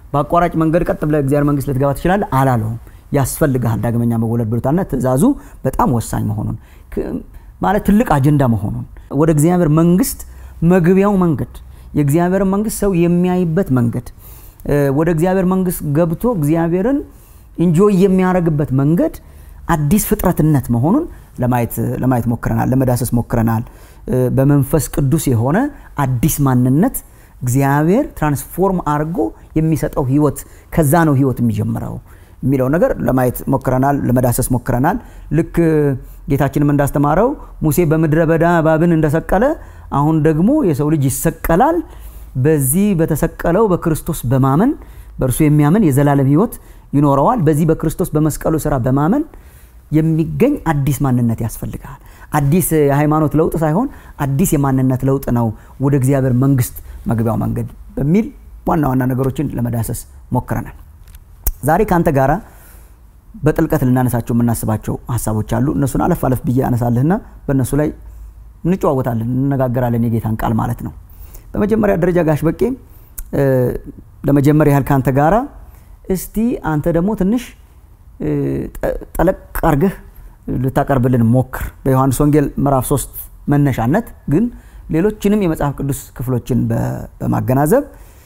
በአቋራጭ መንገድ ቀጥ ብለህ እግዚአብሔር መንግስት ልትገባ ትችላለህ አላለውም። ያስፈልጋል ዳግመኛ መወለድ ብሎታልና ትእዛዙ በጣም ወሳኝ መሆኑን ማለት ትልቅ አጀንዳ መሆኑን ወደ እግዚአብሔር መንግስት መግቢያው መንገድ የእግዚአብሔር መንግስት ሰው የሚያይበት መንገድ ወደ እግዚአብሔር መንግስት ገብቶ እግዚአብሔርን ኢንጆይ የሚያረግበት መንገድ አዲስ ፍጥረትነት መሆኑን ለማየት ለማየት ሞክረናል ለመዳሰስ ሞክረናል። በመንፈስ ቅዱስ የሆነ አዲስ ማንነት እግዚአብሔር ትራንስፎርም አርጎ የሚሰጠው ህይወት ከዛ ነው ህይወት የሚጀምረው የሚለው ነገር ለማየት ሞክረናል ለመዳሰስ ሞክረናል። ልክ ጌታችንም እንዳስተማረው ሙሴ በመድረ በዳ እባብን እንደሰቀለ አሁን ደግሞ የሰው ልጅ ይሰቀላል። በዚህ በተሰቀለው በክርስቶስ በማመን በእርሱ የሚያምን የዘላለም ህይወት ይኖረዋል። በዚህ በክርስቶስ በመስቀሉ ሥራ በማመን የሚገኝ አዲስ ማንነት ያስፈልጋል። አዲስ የሃይማኖት ለውጥ ሳይሆን አዲስ የማንነት ለውጥ ነው ወደ እግዚአብሔር መንግስት መግቢያው መንገድ በሚል ዋና ዋና ነገሮችን ለመዳሰስ ሞክረናል። ዛሬ ካንተ ጋራ በጥልቀት ልናነሳቸው የምናስባቸው ሐሳቦች አሉ። እነሱን አለፍ አለፍ ብዬ አነሳለህና በእነሱ ላይ እንጨዋወታለን እንነጋገራለን የጌታን ቃል ማለት ነው። በመጀመሪያ ደረጃ ጋሽ በቄ ለመጀመሪያ ያህል ካንተ ጋራ እስቲ አንተ ደግሞ ትንሽ ጠለቅ አርገህ ልታቀርብልን ሞክር በዮሐንስ ወንጌል ምዕራፍ ሶስት መነሻነት ግን ሌሎችንም የመጽሐፍ ቅዱስ ክፍሎችን በማገናዘብ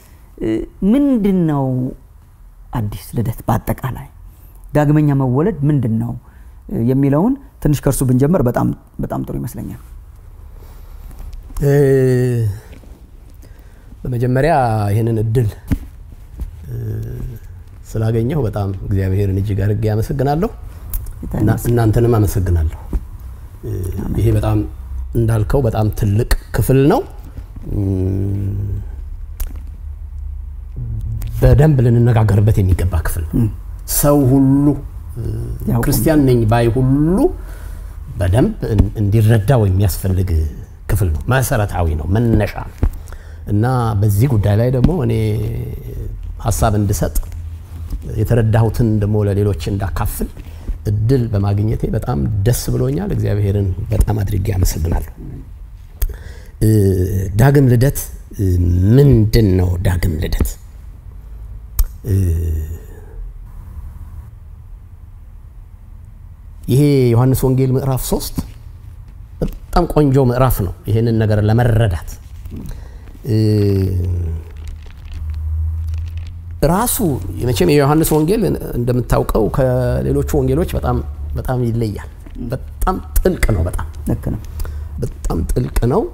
ምንድነው አዲስ ልደት በአጠቃላይ ዳግመኛ መወለድ ምንድነው የሚለውን ትንሽ ከርሱ ብንጀምር በጣም በጣም ጥሩ ይመስለኛል። በመጀመሪያ ይሄንን እድል ስላገኘሁ በጣም እግዚአብሔርን እጅግ አድርጌ አመሰግናለሁ እና እናንተንም አመሰግናለሁ። ይሄ በጣም እንዳልከው በጣም ትልቅ ክፍል ነው። በደንብ ልንነጋገርበት የሚገባ ክፍል ነው። ሰው ሁሉ ክርስቲያን ነኝ ባይ ሁሉ በደንብ እንዲረዳው የሚያስፈልግ ክፍል ነው። መሰረታዊ ነው፣ መነሻ ነው እና በዚህ ጉዳይ ላይ ደግሞ እኔ ሐሳብ እንድሰጥ የተረዳሁትን ደግሞ ለሌሎች እንዳካፍል እድል በማግኘቴ በጣም ደስ ብሎኛል። እግዚአብሔርን በጣም አድርጌ አመሰግናለሁ። ዳግም ልደት ምንድነው? ዳግም ልደት ይሄ ዮሐንስ ወንጌል ምዕራፍ ሶስት በጣም ቆንጆ ምዕራፍ ነው ይሄንን ነገር ለመረዳት። ራሱ የመቼም የዮሐንስ ወንጌል እንደምታውቀው ከሌሎች ወንጌሎች በጣም በጣም ይለያል። በጣም ጥልቅ ነው። በጣም ልክ ነው። በጣም ጥልቅ ነው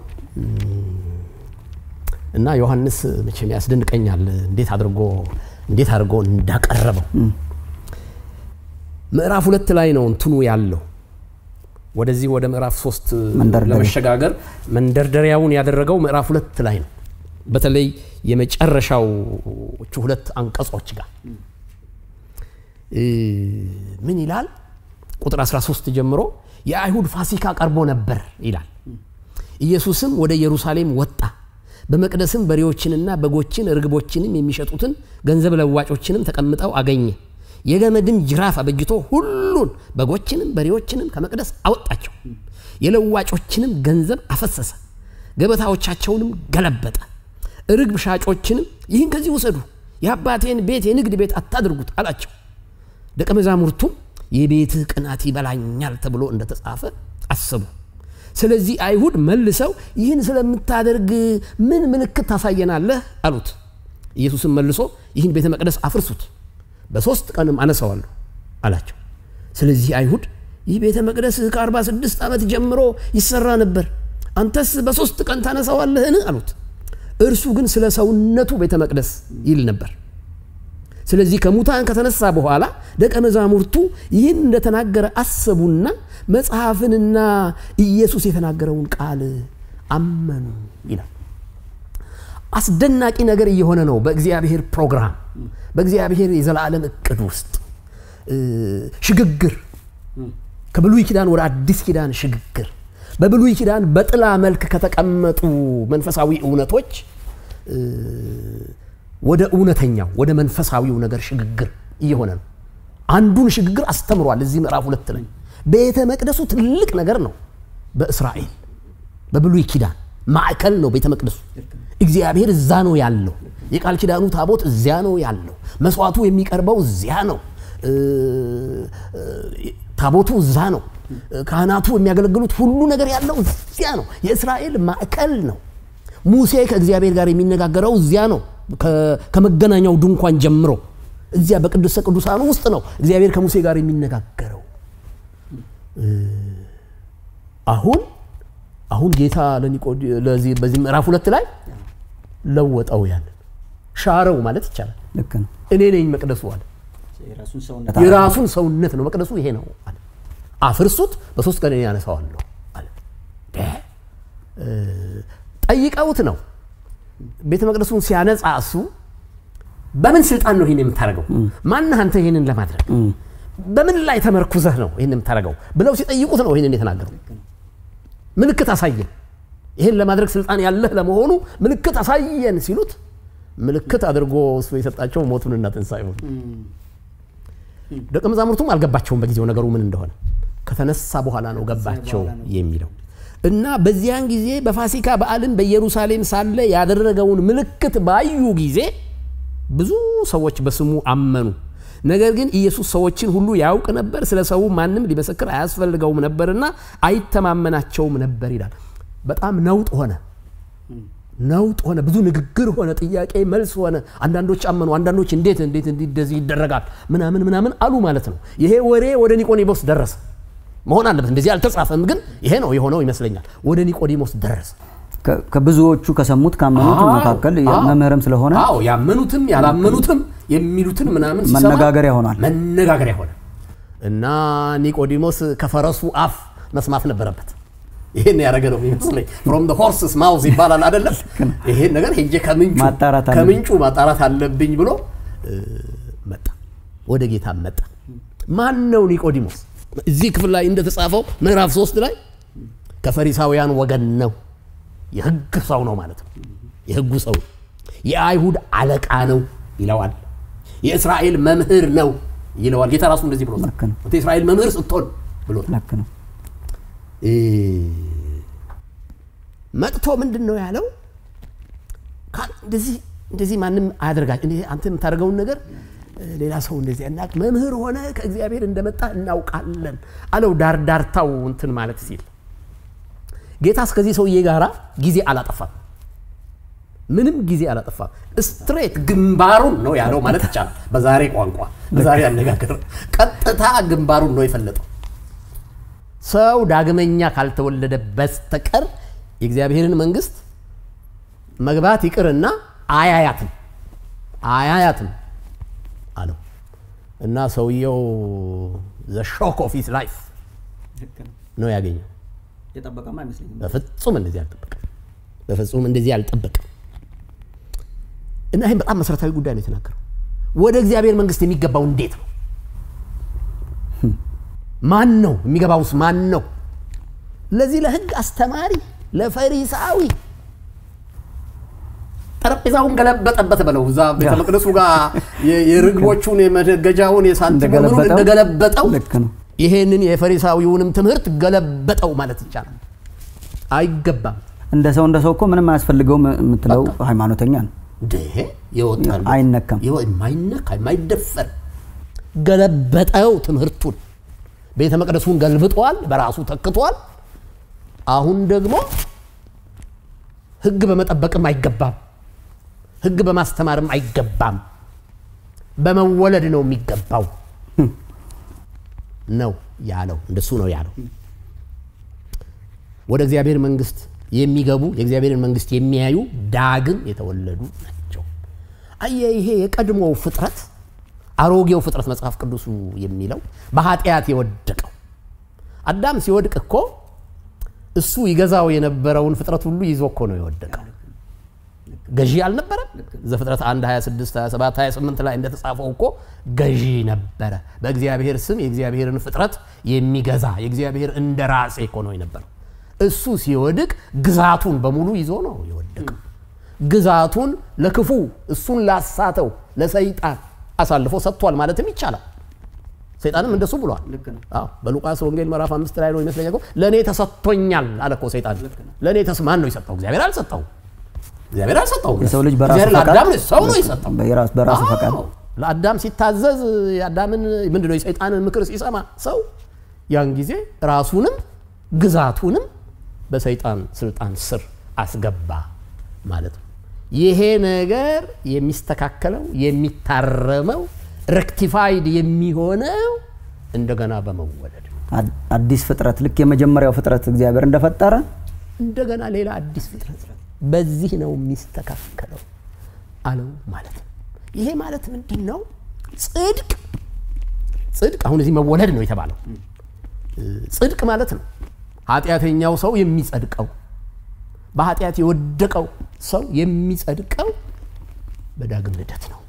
እና ዮሐንስ መቼም ያስደንቀኛል እንዴት አድርጎ እንዴት አድርጎ እንዳቀረበው። ምዕራፍ ሁለት ላይ ነው እንትኑ ያለው። ወደዚህ ወደ ምዕራፍ ሶስት ለመሸጋገር መንደርደሪያውን ያደረገው ምዕራፍ ሁለት ላይ ነው። በተለይ የመጨረሻው ሁለት አንቀጾች ጋር ምን ይላል? ቁጥር አስራ ሶስት ጀምሮ የአይሁድ ፋሲካ ቀርቦ ነበር ይላል። ኢየሱስም ወደ ኢየሩሳሌም ወጣ። በመቅደስም በሬዎችንና በጎችን ርግቦችንም የሚሸጡትን ገንዘብ ለዋጮችንም ተቀምጠው አገኘ። የገመድም ጅራፍ አበጅቶ ሁሉን በጎችንም በሬዎችንም ከመቅደስ አወጣቸው። የለዋጮችንም ገንዘብ አፈሰሰ፣ ገበታዎቻቸውንም ገለበጠ። ርግብ ሻጮችንም ይህን ከዚህ ወሰዱ፣ የአባቴን ቤት የንግድ ቤት አታድርጉት አላቸው። ደቀ መዛሙርቱም የቤትህ ቅናት ይበላኛል ተብሎ እንደተጻፈ አሰቡ። ስለዚህ አይሁድ መልሰው ይህን ስለምታደርግ ምን ምልክት ታሳየናለህ አሉት። ኢየሱስም መልሶ ይህን ቤተ መቅደስ አፍርሱት በሶስት ቀንም አነሳዋለሁ አላቸው። ስለዚህ አይሁድ ይህ ቤተ መቅደስ ከ46 ዓመት ጀምሮ ይሰራ ነበር፣ አንተስ በሶስት ቀን ታነሳዋለህን አሉት። እርሱ ግን ስለ ሰውነቱ ቤተ መቅደስ ይል ነበር። ስለዚህ ከሙታን ከተነሳ በኋላ ደቀ መዛሙርቱ ይህን እንደተናገረ አሰቡና መጽሐፍንና ኢየሱስ የተናገረውን ቃል አመኑ ይላል። አስደናቂ ነገር እየሆነ ነው በእግዚአብሔር ፕሮግራም፣ በእግዚአብሔር የዘላለም እቅድ ውስጥ ሽግግር፣ ከብሉይ ኪዳን ወደ አዲስ ኪዳን ሽግግር። በብሉይ ኪዳን በጥላ መልክ ከተቀመጡ መንፈሳዊ እውነቶች ወደ እውነተኛው ወደ መንፈሳዊው ነገር ሽግግር እየሆነ ነው። አንዱን ሽግግር አስተምሯል እዚህ ምዕራፍ ሁለት ላይ። ቤተ መቅደሱ ትልቅ ነገር ነው በእስራኤል በብሉይ ኪዳን ማዕከል ነው ቤተ መቅደሱ። እግዚአብሔር እዛ ነው ያለው የቃል ኪዳኑ ታቦት እዚያ ነው ያለው መስዋዕቱ የሚቀርበው እዚያ ነው ታቦቱ እዛ ነው ካህናቱ የሚያገለግሉት ሁሉ ነገር ያለው እዚያ ነው የእስራኤል ማዕከል ነው ሙሴ ከእግዚአብሔር ጋር የሚነጋገረው እዚያ ነው ከመገናኛው ድንኳን ጀምሮ እዚያ በቅዱስ ቅዱሳኑ ውስጥ ነው እግዚአብሔር ከሙሴ ጋር የሚነጋገረው አሁን አሁን ጌታ ለኒቆዲ ለዚህ በዚህ ምዕራፍ ሁለት ላይ ለወጣው ያንን ሻረው ማለት ይቻላል ልክ ነው እኔ ነኝ መቅደሱ አለ የራሱን ሰውነት የራሱን ሰውነት ነው መቅደሱ ይሄ ነው አለ አፍርሱት በሶስት ቀን ያነሳዋለሁ አለ ጠይቀውት ነው ቤተ መቅደሱን ሲያነጻ እሱ በምን ስልጣን ነው ይሄን የምታረገው ማን አንተ ይሄንን ለማድረግ በምን ላይ ተመርኩዘህ ነው ይሄን የምታረገው ብለው ሲጠይቁት ነው ይሄንን የተናገረው ምልክት አሳየን ይሄን ለማድረግ ስልጣን ያለህ ለመሆኑ ምልክት አሳየን ሲሉት ምልክት አድርጎ እሱ የሰጣቸው ሞቱንና ትንሳኤውን ደቀ መዛሙርቱም አልገባቸውም በጊዜው ነገሩ ምን እንደሆነ ከተነሳ በኋላ ነው ገባቸው የሚለው እና በዚያን ጊዜ በፋሲካ በዓልን በኢየሩሳሌም ሳለ ያደረገውን ምልክት ባዩ ጊዜ ብዙ ሰዎች በስሙ አመኑ ነገር ግን ኢየሱስ ሰዎችን ሁሉ ያውቅ ነበር ስለ ሰው ማንንም ሊመሰክር አያስፈልገውም ነበርና አይተማመናቸውም ነበር ይላል በጣም ነውጥ ሆነ ነውጥ ሆነ ብዙ ንግግር ሆነ ጥያቄ መልስ ሆነ አንዳንዶች አመኑ አንዳንዶች እንዴት እንዴት እንደዚህ ይደረጋል ምናምን ምናምን አሉ ማለት ነው ይሄ ወሬ ወደ ኒቆዲሞስ ደረሰ መሆን አለበት እንደዚህ አልተጻፈም ግን ይሄ ነው የሆነው ይመስለኛል ወደ ኒቆዲሞስ ደረሰ ከብዙዎቹ ከሰሙት ካመኑት መካከል መምህርም ስለሆነ አዎ ያመኑትም ያላመኑትም የሚሉትን ምናምን ሲሰማ መነጋገሪያ ሆኗል መነጋገሪያ ሆነ እና ኒቆዲሞስ ከፈረሱ አፍ መስማት ነበረበት ይሄን ያረጋለው ይመስለኝ from the horse's mouth ይባላል አይደለም ይሄን ነገር ሄጄ ከምንጩ ከምንጩ ማጣራት አለብኝ ብሎ መጣ ወደ ጌታ መጣ ማን ነው ኒቆዲሞስ እዚህ ክፍል ላይ እንደተጻፈው ምዕራፍ ሶስት ላይ ከፈሪሳውያን ወገን ነው የሕግ ሰው ነው ማለት ነው የሕጉ ሰው የአይሁድ አለቃ ነው ይለዋል የእስራኤል መምህር ነው ይለዋል ጌታ ራሱ እንደዚህ ብሎታል አንተ እስራኤል መምህር ስትሆን ብሎታል ልክ ነው እ መጥቶ ምንድነው ያለው እንደዚህ እንደዚህ ማንንም አያደርጋች እንዴ አንተ የምታደርገው ነገር ሌላ ሰው እንደዚህ እናቅ መምህር ሆነ ከእግዚአብሔር እንደመጣ እናውቃለን አለው ዳር ዳርታው እንትን ማለት ሲል ጌታ እስከዚህ ሰውዬ ጋራ ጊዜ አላጠፋም ምንም ጊዜ አላጠፋም ስትሬት ግንባሩን ነው ያለው ማለት ይቻላል በዛሬ ቋንቋ በዛሬ አነጋገር ቀጥታ ግንባሩን ነው የፈለጠው ሰው ዳግመኛ ካልተወለደ በስተቀር የእግዚአብሔርን መንግስት መግባት ይቅርና አያያትም አያያትም አለው እና ሰውየው the shock of his life ነው ያገኘው የጠበቀማ አይመስልኝም በፍጹም እንደዚህ አልጠበቀም በፍጹም እንደዚህ አልጠበቀም እና ይሄን በጣም መሰረታዊ ጉዳይ ነው የተናገረው ወደ እግዚአብሔር መንግስት የሚገባው እንዴት ነው ማን ነው የሚገባውስ ማን ነው ለዚህ ለህግ አስተማሪ ለፈሪሳዊ ጠረጴዛውን ገለበጠበት በለው እዛ ቤተ መቅደሱ ጋር የርግቦቹን የመደገጃውን የሳንቲሙን እንደገለበጠው ልክ ነው ይሄንን የፈሪሳዊውንም ትምህርት ገለበጠው ማለት ይቻላል አይገባም እንደ ሰው እንደ ሰው እኮ ምንም አያስፈልገውም የምትለው ሃይማኖተኛ ነው ደህ ይወጣል አይነካም የማይነካ የማይደፈር ገለበጠው ትምህርቱን ቤተ መቅደሱን ገልብጧል በራሱ ተክቷል አሁን ደግሞ ህግ በመጠበቅም አይገባም ህግ በማስተማርም አይገባም በመወለድ ነው የሚገባው ነው ያለው እንደሱ ነው ያለው ወደ እግዚአብሔር መንግስት የሚገቡ የእግዚአብሔርን መንግስት የሚያዩ ዳግም የተወለዱ ናቸው አየ ይሄ የቀድሞው ፍጥረት አሮጌው ፍጥረት መጽሐፍ ቅዱሱ የሚለው በኃጢያት የወደቀው አዳም ሲወድቅ እኮ እሱ ይገዛው የነበረውን ፍጥረት ሁሉ ይዞ እኮ ነው የወደቀው ገዢ አልነበረ ዘፍጥረት አንድ ሃያ ስድስት ሃያ ሰባት ሃያ ስምንት ላይ እንደተጻፈው እኮ ገዢ ነበረ በእግዚአብሔር ስም የእግዚአብሔርን ፍጥረት የሚገዛ የእግዚአብሔር እንደራሴ እኮ ነው የነበረው እሱ ሲወድቅ ግዛቱን በሙሉ ይዞ ነው የወደቀው ግዛቱን ለክፉ እሱን ላሳተው ለሰይጣን አሳልፎ ሰጥቷል ማለትም ይቻላል ሰይጣንም እንደሱ ብሏል አዎ በሉቃስ ወንጌል ምዕራፍ አምስት ላይ ነው ይመስለኛል ለኔ ተሰጥቶኛል አለኮ ሰይጣን ለኔ ተስማን ነው ይሰጣው እግዚአብሔር አልሰጣው እግዚአብሔር አልሰጠውም የሰው ልጅ በራሱ ፈቃድ ለአዳም ሰው ነው የሰጠው በራሱ በራሱ ፈቃድ ለአዳም ሲታዘዝ የአዳምን ምንድነው የሰይጣንን ምክር ሲሰማ ሰው ያን ጊዜ ራሱንም ግዛቱንም በሰይጣን ስልጣን ስር አስገባ ማለት ነው ይሄ ነገር የሚስተካከለው የሚታረመው ሬክቲፋይድ የሚሆነው እንደገና በመወለድ አዲስ ፍጥረት ልክ የመጀመሪያው ፍጥረት እግዚአብሔር እንደፈጠረ እንደገና ሌላ አዲስ ፍጥረት በዚህ ነው የሚስተካከለው አለው ማለት ነው ይሄ ማለት ምንድነው ጽድቅ ጽድቅ አሁን እዚህ መወለድ ነው የተባለው ጽድቅ ማለት ነው ኃጢያተኛው ሰው የሚጸድቀው በኃጢያት የወደቀው ሰው የሚጸድቀው በዳግም ልደት ነው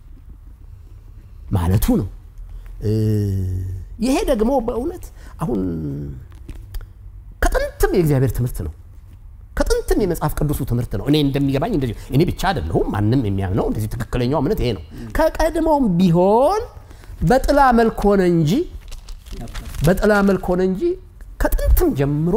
ማለቱ ነው ይሄ ደግሞ በእውነት አሁን ከጥንትም የእግዚአብሔር ትምህርት ነው ከጥንትም የመጽሐፍ ቅዱሱ ትምህርት ነው እኔ እንደሚገባኝ እንደዚህ እኔ ብቻ አይደለሁም ማንንም የሚያምነው እንደዚህ ትክክለኛው እምነት ይሄ ነው ከቀድሞም ቢሆን በጥላ መልክ ሆነ እንጂ በጥላ መልክ ሆነ እንጂ ከጥንትም ጀምሮ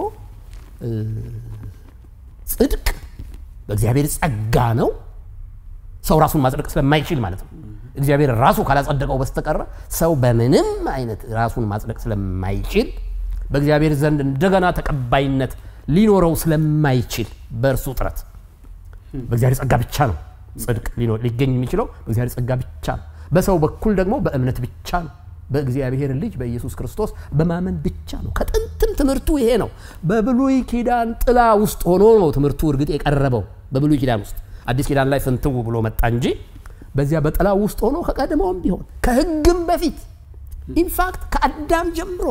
ጽድቅ በእግዚአብሔር ጸጋ ነው ሰው ራሱን ማጽደቅ ስለማይችል ማለት ነው እግዚአብሔር ራሱ ካላጸደቀው በስተቀር ሰው በምንም አይነት ራሱን ማጽደቅ ስለማይችል በእግዚአብሔር ዘንድ እንደገና ተቀባይነት ሊኖረው ስለማይችል በእርሱ ጥረት በእግዚአብሔር ጸጋ ብቻ ነው ጽድቅ ሊኖር ሊገኝ የሚችለው በእግዚአብሔር ጸጋ ብቻ ነው በሰው በኩል ደግሞ በእምነት ብቻ ነው በእግዚአብሔር ልጅ በኢየሱስ ክርስቶስ በማመን ብቻ ነው ከጥንትም ትምህርቱ ይሄ ነው በብሉይ ኪዳን ጥላ ውስጥ ሆኖ ነው ትምህርቱ እርግጥ የቀረበው በብሉይ ኪዳን ውስጥ አዲስ ኪዳን ላይ ፍንትው ብሎ መጣ እንጂ በዚያ በጥላ ውስጥ ሆኖ ከቀድሞም ቢሆን ከሕግም በፊት ኢንፋክት ከአዳም ጀምሮ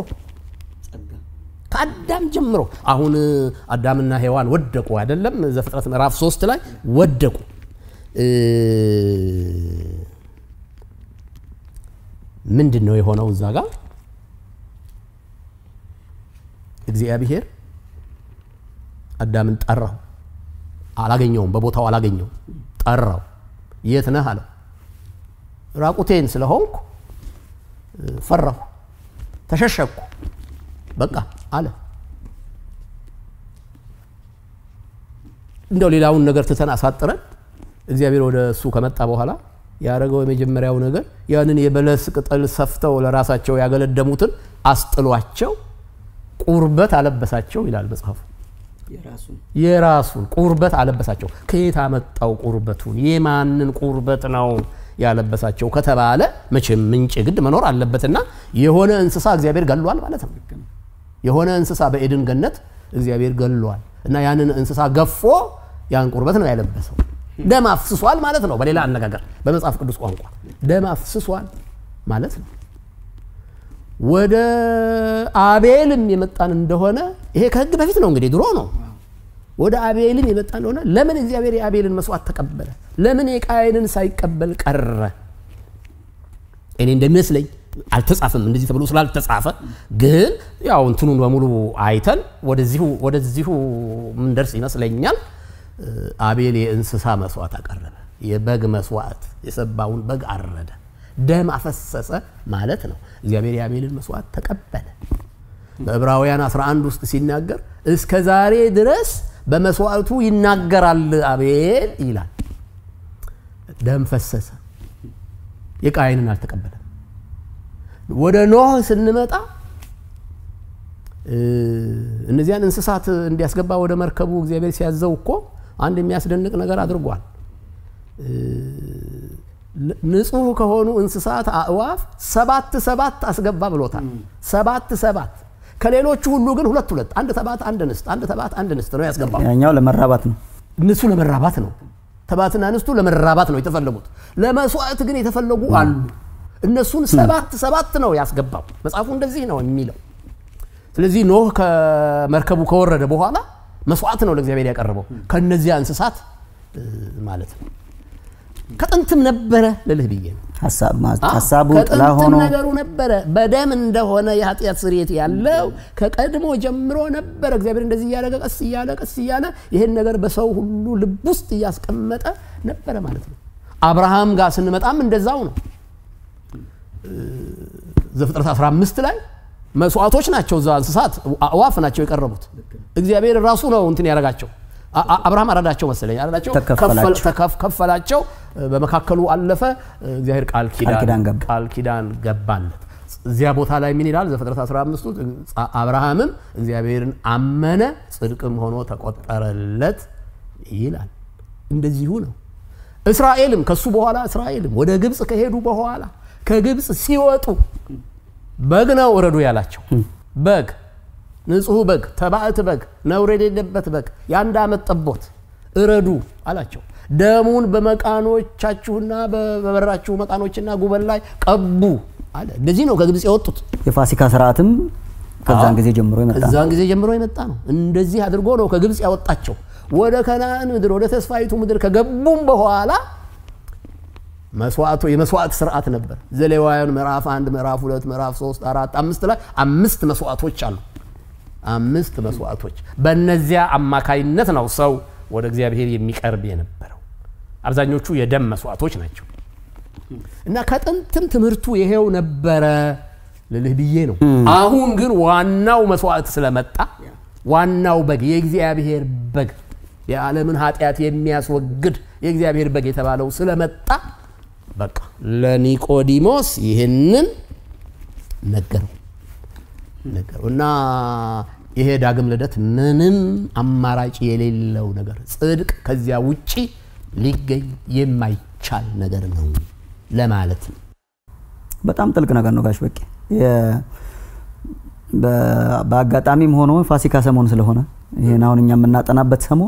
ከአዳም ጀምሮ አሁን አዳምና ሔዋን ወደቁ አይደለም ዘፍጥረት ምዕራፍ ሶስት ላይ ወደቁ ምንድነው የሆነው እዛ ጋር እግዚአብሔር አዳምን ጠራው አላገኘውም በቦታው አላገኘው ጠራው የት ነህ አለው ራቁቴን ስለሆንኩ ፈራሁ ተሸሸኩ በቃ አለ እንደው ሌላውን ነገር ተተና አሳጥረን እግዚአብሔር ወደ እሱ ከመጣ በኋላ ያረገው የመጀመሪያው ነገር ያንን የበለስ ቅጠል ሰፍተው ለራሳቸው ያገለደሙትን አስጥሏቸው ቁርበት አለበሳቸው ይላል መጽሐፉ የራሱን የራሱን ቁርበት አለበሳቸው ከየት አመጣው ቁርበቱን የማንን ቁርበት ነው ያለበሳቸው ከተባለ መቼም ምንጭ ግድ መኖር አለበትና የሆነ እንስሳ እግዚአብሔር ገሏል ማለት ነው የሆነ እንስሳ በኤድን ገነት እግዚአብሔር ገሏል እና ያንን እንስሳ ገፎ ያን ቁርበት ነው ያለበሰው ደም አፍስሷል ማለት ነው በሌላ አነጋገር በመጽሐፍ ቅዱስ ቋንቋ ደም አፍስሷል ማለት ነው ወደ አቤልም የመጣን እንደሆነ ይሄ ከሕግ በፊት ነው እንግዲህ ድሮ ነው ወደ አቤልም የመጣን እንደሆነ ለምን እግዚአብሔር የአቤልን መስዋዕት ተቀበለ ለምን የቃየንን ሳይቀበል ቀረ እኔ እንደሚመስለኝ አልተጻፈም እንደዚህ ተብሎ ስላልተጻፈ ግን ያው እንትኑን በሙሉ አይተን ወደዚሁ ወደዚሁ ምን ደርስ ይመስለኛል አቤል የእንስሳ መስዋዕት አቀረበ የበግ መስዋዕት የሰባውን በግ አረደ ደም አፈሰሰ ማለት ነው እግዚአብሔር የአቤልን መስዋዕት ተቀበለ በዕብራውያን አስራ አንድ ውስጥ ሲናገር እስከ ዛሬ ድረስ በመስዋዕቱ ይናገራል አቤል ይላል ደም ፈሰሰ የቃየንን አልተቀበለም ወደ ኖህ ስንመጣ እነዚያን እንስሳት እንዲያስገባ ወደ መርከቡ እግዚአብሔር ሲያዘው እኮ አንድ የሚያስደንቅ ነገር አድርጓል ንጹህ ከሆኑ እንስሳት አእዋፍ ሰባት ሰባት አስገባ ብሎታል ሰባት ሰባት ከሌሎቹ ሁሉ ግን ሁለት ሁለት አንድ ተባት አንድ እንስት አንድ ተባት አንድ እንስት ነው ያስገባው ያኛው ለመራባት ነው ንሱ ለመራባት ነው ተባትና እንስቱ ለመራባት ነው የተፈለጉት ለመስዋዕት ግን የተፈለጉ አሉ እነሱን ሰባት ሰባት ነው ያስገባው መጽሐፉ እንደዚህ ነው የሚለው ስለዚህ ኖህ ከመርከቡ ከወረደ በኋላ መስዋዕት ነው ለእግዚአብሔር ያቀርበው ከነዚያ እንስሳት ማለት ነው ከጥንትም ነበረ ለልህ ብዬ ሐሳብ ሐሳቡ ጥላ ሆኖ ነገሩ ነበረ በደም እንደሆነ የኃጢአት ስርየት ያለው ከቀድሞ ጀምሮ ነበረ እግዚአብሔር እንደዚህ ያደረገ ቀስ ይያለ ቀስ ይያለ ይሄን ነገር በሰው ሁሉ ልብ ውስጥ ያስቀመጠ ነበረ ማለት ነው አብርሃም ጋር ስንመጣም እንደዛው ነው ዘፍጥረት አስራ አምስት ላይ መስዋዕቶች ናቸው ዛ እንስሳት አዋፍ ናቸው የቀረቡት እግዚአብሔር ራሱ ነው እንትን ያረጋቸው አብርሃም አራዳቸው መሰለኝ አራዳቸው ተከፈላቸው በመካከሉ አለፈ እግዚአብሔር ቃል ኪዳን ቃል ኪዳን ገባለት እዚያ ቦታ ላይ ምን ይላል ዘፍጥረት አስራ አምስት አብርሃምም እግዚአብሔርን አመነ ጽድቅም ሆኖ ተቆጠረለት ይላል እንደዚሁ ነው እስራኤልም ከሱ በኋላ እስራኤልም ወደ ግብጽ ከሄዱ በኋላ ከግብጽ ሲወጡ በግ ነው ወረዱ ያላቸው በግ ንጹህ በግ ተባዕት በግ ነውር የሌለበት በግ ያንድ አመት ጠቦት እረዱ አላቸው ደሙን በመቃኖቻችሁና በበራችሁ መቃኖችና ጉበል ላይ ቀቡ አለ እንደዚህ ነው ከግብጽ የወጡት የፋሲካ ሥርዓትም ከዛን ጊዜ ጀምሮ ይመጣ ከዛን ጊዜ ጀምሮ ይመጣ ነው እንደዚህ አድርጎ ነው ከግብጽ ያወጣቸው ወደ ከነዓን ምድር ወደ ተስፋይቱ ምድር ከገቡም በኋላ መስዋዕቱ የመስዋዕት ሥርዓት ነበር ዘሌዋውያን ምዕራፍ አንድ ምዕራፍ ሁለት ምዕራፍ ሶስት አራት አምስት ላይ አምስት መስዋዕቶች አሉ አምስት መስዋዕቶች በእነዚያ አማካይነት ነው ሰው ወደ እግዚአብሔር የሚቀርብ የነበረው አብዛኞቹ የደም መስዋዕቶች ናቸው እና ከጥንትም ትምርቱ ይሄው ነበረ ለልህ ብዬ ነው አሁን ግን ዋናው መስዋዕት ስለመጣ ዋናው በግ የእግዚአብሔር በግ የዓለምን ኃጢያት የሚያስወግድ የእግዚአብሔር በግ የተባለው ስለመጣ በቃ ለኒቆዲሞስ ይሄንን ነገረው ነገሩና ይሄ ዳግም ልደት ምንም አማራጭ የሌለው ነገር ጽድቅ ከዚያ ውጪ ሊገኝ የማይቻል ነገር ነው ለማለት ነው በጣም ጥልቅ ነገር ነው ጋሽ በቂ በአጋጣሚም ሆኖ ፋሲካ ሰሞን ስለሆነ ይሄን አሁን እኛ የምናጠናበት ሰሞን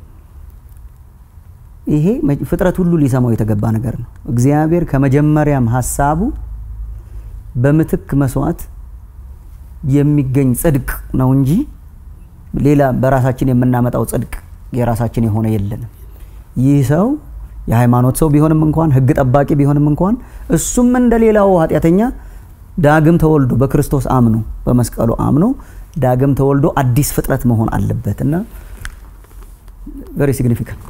ይሄ ፍጥረት ሁሉ ሊሰማው የተገባ ነገር ነው እግዚአብሔር ከመጀመሪያም ሐሳቡ በመትክ መስዋዕት የሚገኝ ጽድቅ ነው እንጂ ሌላ በራሳችን የምናመጣው ጽድቅ የራሳችን የሆነ የለንም ይህ ሰው የሃይማኖት ሰው ቢሆንም እንኳን ህግ ጠባቂ ቢሆንም እንኳን እሱም እንደሌላው ኃጢያተኛ ዳግም ተወልዶ በክርስቶስ አምኖ በመስቀሉ አምኖ ዳግም ተወልዶ አዲስ ፍጥረት መሆን አለበትና very significant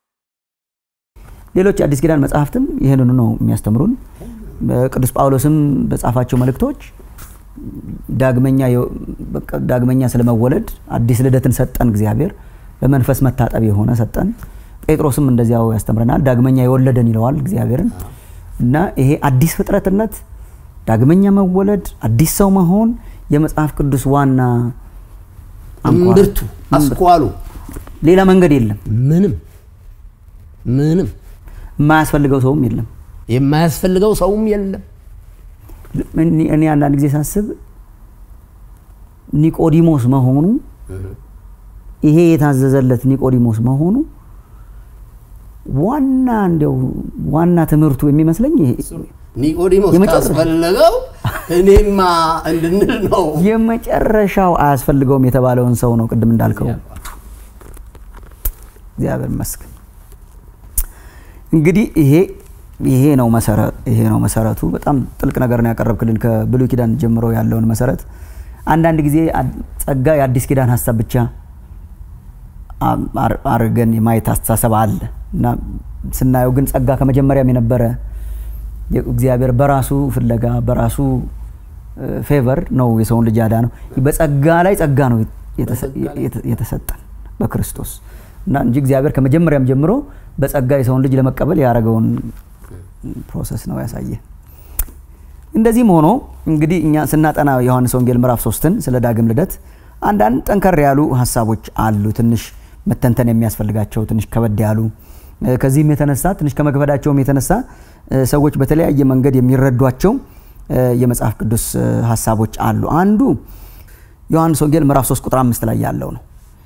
ሌሎች አዲስ ኪዳን መጽሐፍትም ይሄንን ነው የሚያስተምሩን ቅዱስ ጳውሎስም በጻፋቸው መልእክቶች ዳግመኛ ዳግመኛ ስለመወለድ አዲስ ልደትን ሰጠን እግዚአብሔር በመንፈስ መታጠብ የሆነ ሰጠን ጴጥሮስም እንደዚያው ያስተምረናል ዳግመኛ ይወለደን ይለዋል እግዚአብሔርን እና ይሄ አዲስ ፍጥረትነት ዳግመኛ መወለድ አዲስ ሰው መሆን የመጽሐፍ ቅዱስ ዋና አንኳርቱ አስኳሉ ሌላ መንገድ የለም ምንም ምንም ማያስፈልገው ሰውም የለም የማያስፈልገው ሰውም የለም እኔ አንዳንድ ጊዜ ሳስብ ኒቆዲሞስ መሆኑ ይሄ የታዘዘለት ኒቆዲሞስ መሆኑ ዋና እንደው ዋና ትምርቱ የሚመስለኝ ይሄ ኒቆዲሞስ ታስፈልገው እኔማ እንድንል ነው የመጨረሻው አያስፈልገውም የተባለውን ሰው ነው ቅድም እንዳልከው እግዚአብሔር ይመስገን እንግዲህ ይሄ ይሄ ነው መሰረት ይሄ ነው መሰረቱ በጣም ጥልቅ ነገር ነው ያቀርብክልን ከብሉይ ኪዳን ጀምሮ ያለውን መሰረት አንዳንድ ጊዜ ጸጋ የአዲስ ኪዳን ሐሳብ ብቻ አርገን የማየት አስተሳሰብ አለ እና ስናየው ግን ጸጋ ከመጀመሪያም የነበረ እግዚአብሔር በራሱ ፍለጋ በራሱ ፌቨር ነው የሰውን ልጅ ያዳነው በጸጋ ላይ ጸጋ ነው የተሰጠን በክርስቶስ እና እንጂ እግዚአብሔር ከመጀመሪያም ጀምሮ በጸጋ የሰውን ልጅ ለመቀበል ያረጋውን ፕሮሰስ ነው ያሳየ እንደዚህም ሆኖ እንግዲህ እኛ ስናጠና ዮሐንስ ወንጌል ምዕራፍ ሶስትን ስለ ዳግም ልደት አንዳንድ ጠንከር ያሉ ሐሳቦች አሉ ትንሽ መተንተን የሚያስፈልጋቸው ትንሽ ከበድ ያሉ ከዚህም የተነሳ ትንሽ ከመግበዳቸውም የተነሳ ሰዎች በተለያየ መንገድ የሚረዷቸው የመጽሐፍ ቅዱስ ሐሳቦች አሉ አንዱ ዮሐንስ ወንጌል ምዕራፍ ሶስት ቁጥር አምስት ላይ ያለው ነው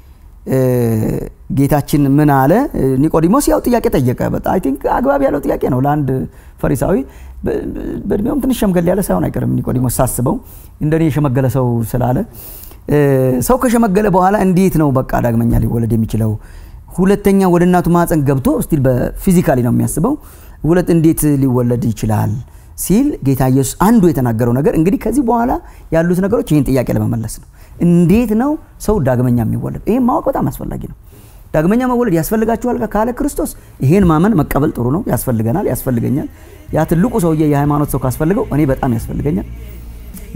ጌታችን ምን አለ ኒቆዲሞስ ያው ጥያቄ ጠየቀ በጣም አይ ቲንክ አግባብ ያለው ጥያቄ ነው ለአንድ ፈሪሳዊ በእድሜውም ትንሽ ሸምገል ያለ ሳይሆን አይቀርም ኒቆዲሞስ ሳስበው እንደኔ የሸመገለ ሰው ስላለ ሰው ከሸመገለ በኋላ እንዴት ነው በቃ ዳግመኛ ሊወለድ የሚችለው ሁለተኛ ወደ እናቱ ማህፀን ገብቶ ስቲል በፊዚካሊ ነው የሚያስበው ሁለት እንዴት ሊወለድ ይችላል ሲል ጌታ ኢየሱስ አንዱ የተናገረው ነገር እንግዲህ ከዚህ በኋላ ያሉት ነገሮች ይሄን ጥያቄ ለመመለስ ነው እንዴት ነው ሰው ዳግመኛ የሚወለድ ይሄን ማወቅ በጣም አስፈላጊ ነው ዳግመኛ መወለድ ያስፈልጋችኋል ካለ ክርስቶስ ይሄን ማመን መቀበል ጥሩ ነው ያስፈልገናል ያስፈልገኛል ያ ትልቁ ሰውዬ የሃይማኖት ሰው ካስፈልገው እኔ በጣም ያስፈልገኛል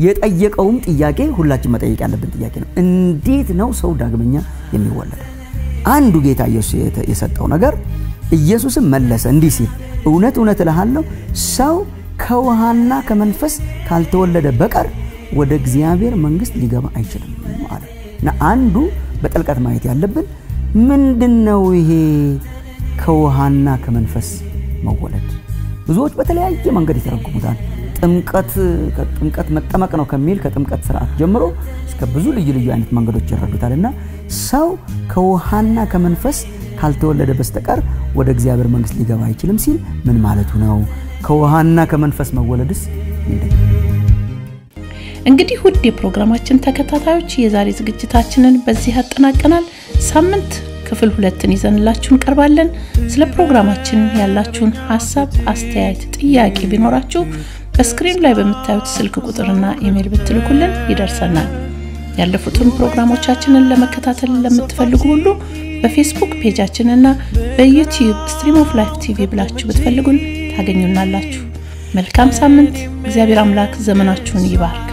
የጠየቀውም ጥያቄ ሁላችን መጠየቅ ያለብን ጥያቄ ነው እንዴት ነው ሰው ዳግመኛ የሚወለደው አንዱ ጌታ ኢየሱስ የሰጠው ነገር ኢየሱስም መለሰ እንዲህ ሲል እውነት እውነት እልሃለሁ ሰው ከውሃና ከመንፈስ ካልተወለደ በቀር ወደ እግዚአብሔር መንግስት ሊገባ አይችልም ማለት እና አንዱ በጥልቀት ማየት ያለብን ምንድነው ይሄ ከውሃና ከመንፈስ መወለድ ብዙዎች በተለያየ መንገድ ይተረጉሙታል ጥምቀት ከጥምቀት መጠመቅ ነው ከሚል ከጥምቀት ሥርዓት ጀምሮ እስከ ብዙ ልዩ ልዩ አይነት መንገዶች ይረዱታልና ሰው ከውሃና ከመንፈስ ካልተወለደ በስተቀር ወደ እግዚአብሔር መንግስት ሊገባ አይችልም ሲል ምን ማለቱ ነው ከውሃና ከመንፈስ መወለድስ ምንድነው እንግዲህ ውድ የፕሮግራማችን ተከታታዮች የዛሬ ዝግጅታችንን በዚህ አጠናቀናል ሳምንት ክፍል ሁለትን ይዘንላችሁ እንቀርባለን ስለ ፕሮግራማችን ያላችሁን ሐሳብ አስተያየት ጥያቄ ቢኖራችሁ በስክሪን ላይ በመታዩት ስልክ ቁጥርና ኢሜል ብትልኩልን ይደርሰናል ያለፉትን ፕሮግራሞቻችንን ለመከታተል ለምትፈልጉ ሁሉ በፌስቡክ ፔጃችንና በዩቲዩብ ስትሪም ኦፍ ላይፍ ቲቪ ብላችሁ ብትፈልጉን ታገኙናላችሁ መልካም ሳምንት እግዚአብሔር አምላክ ዘመናችሁን ይባርክ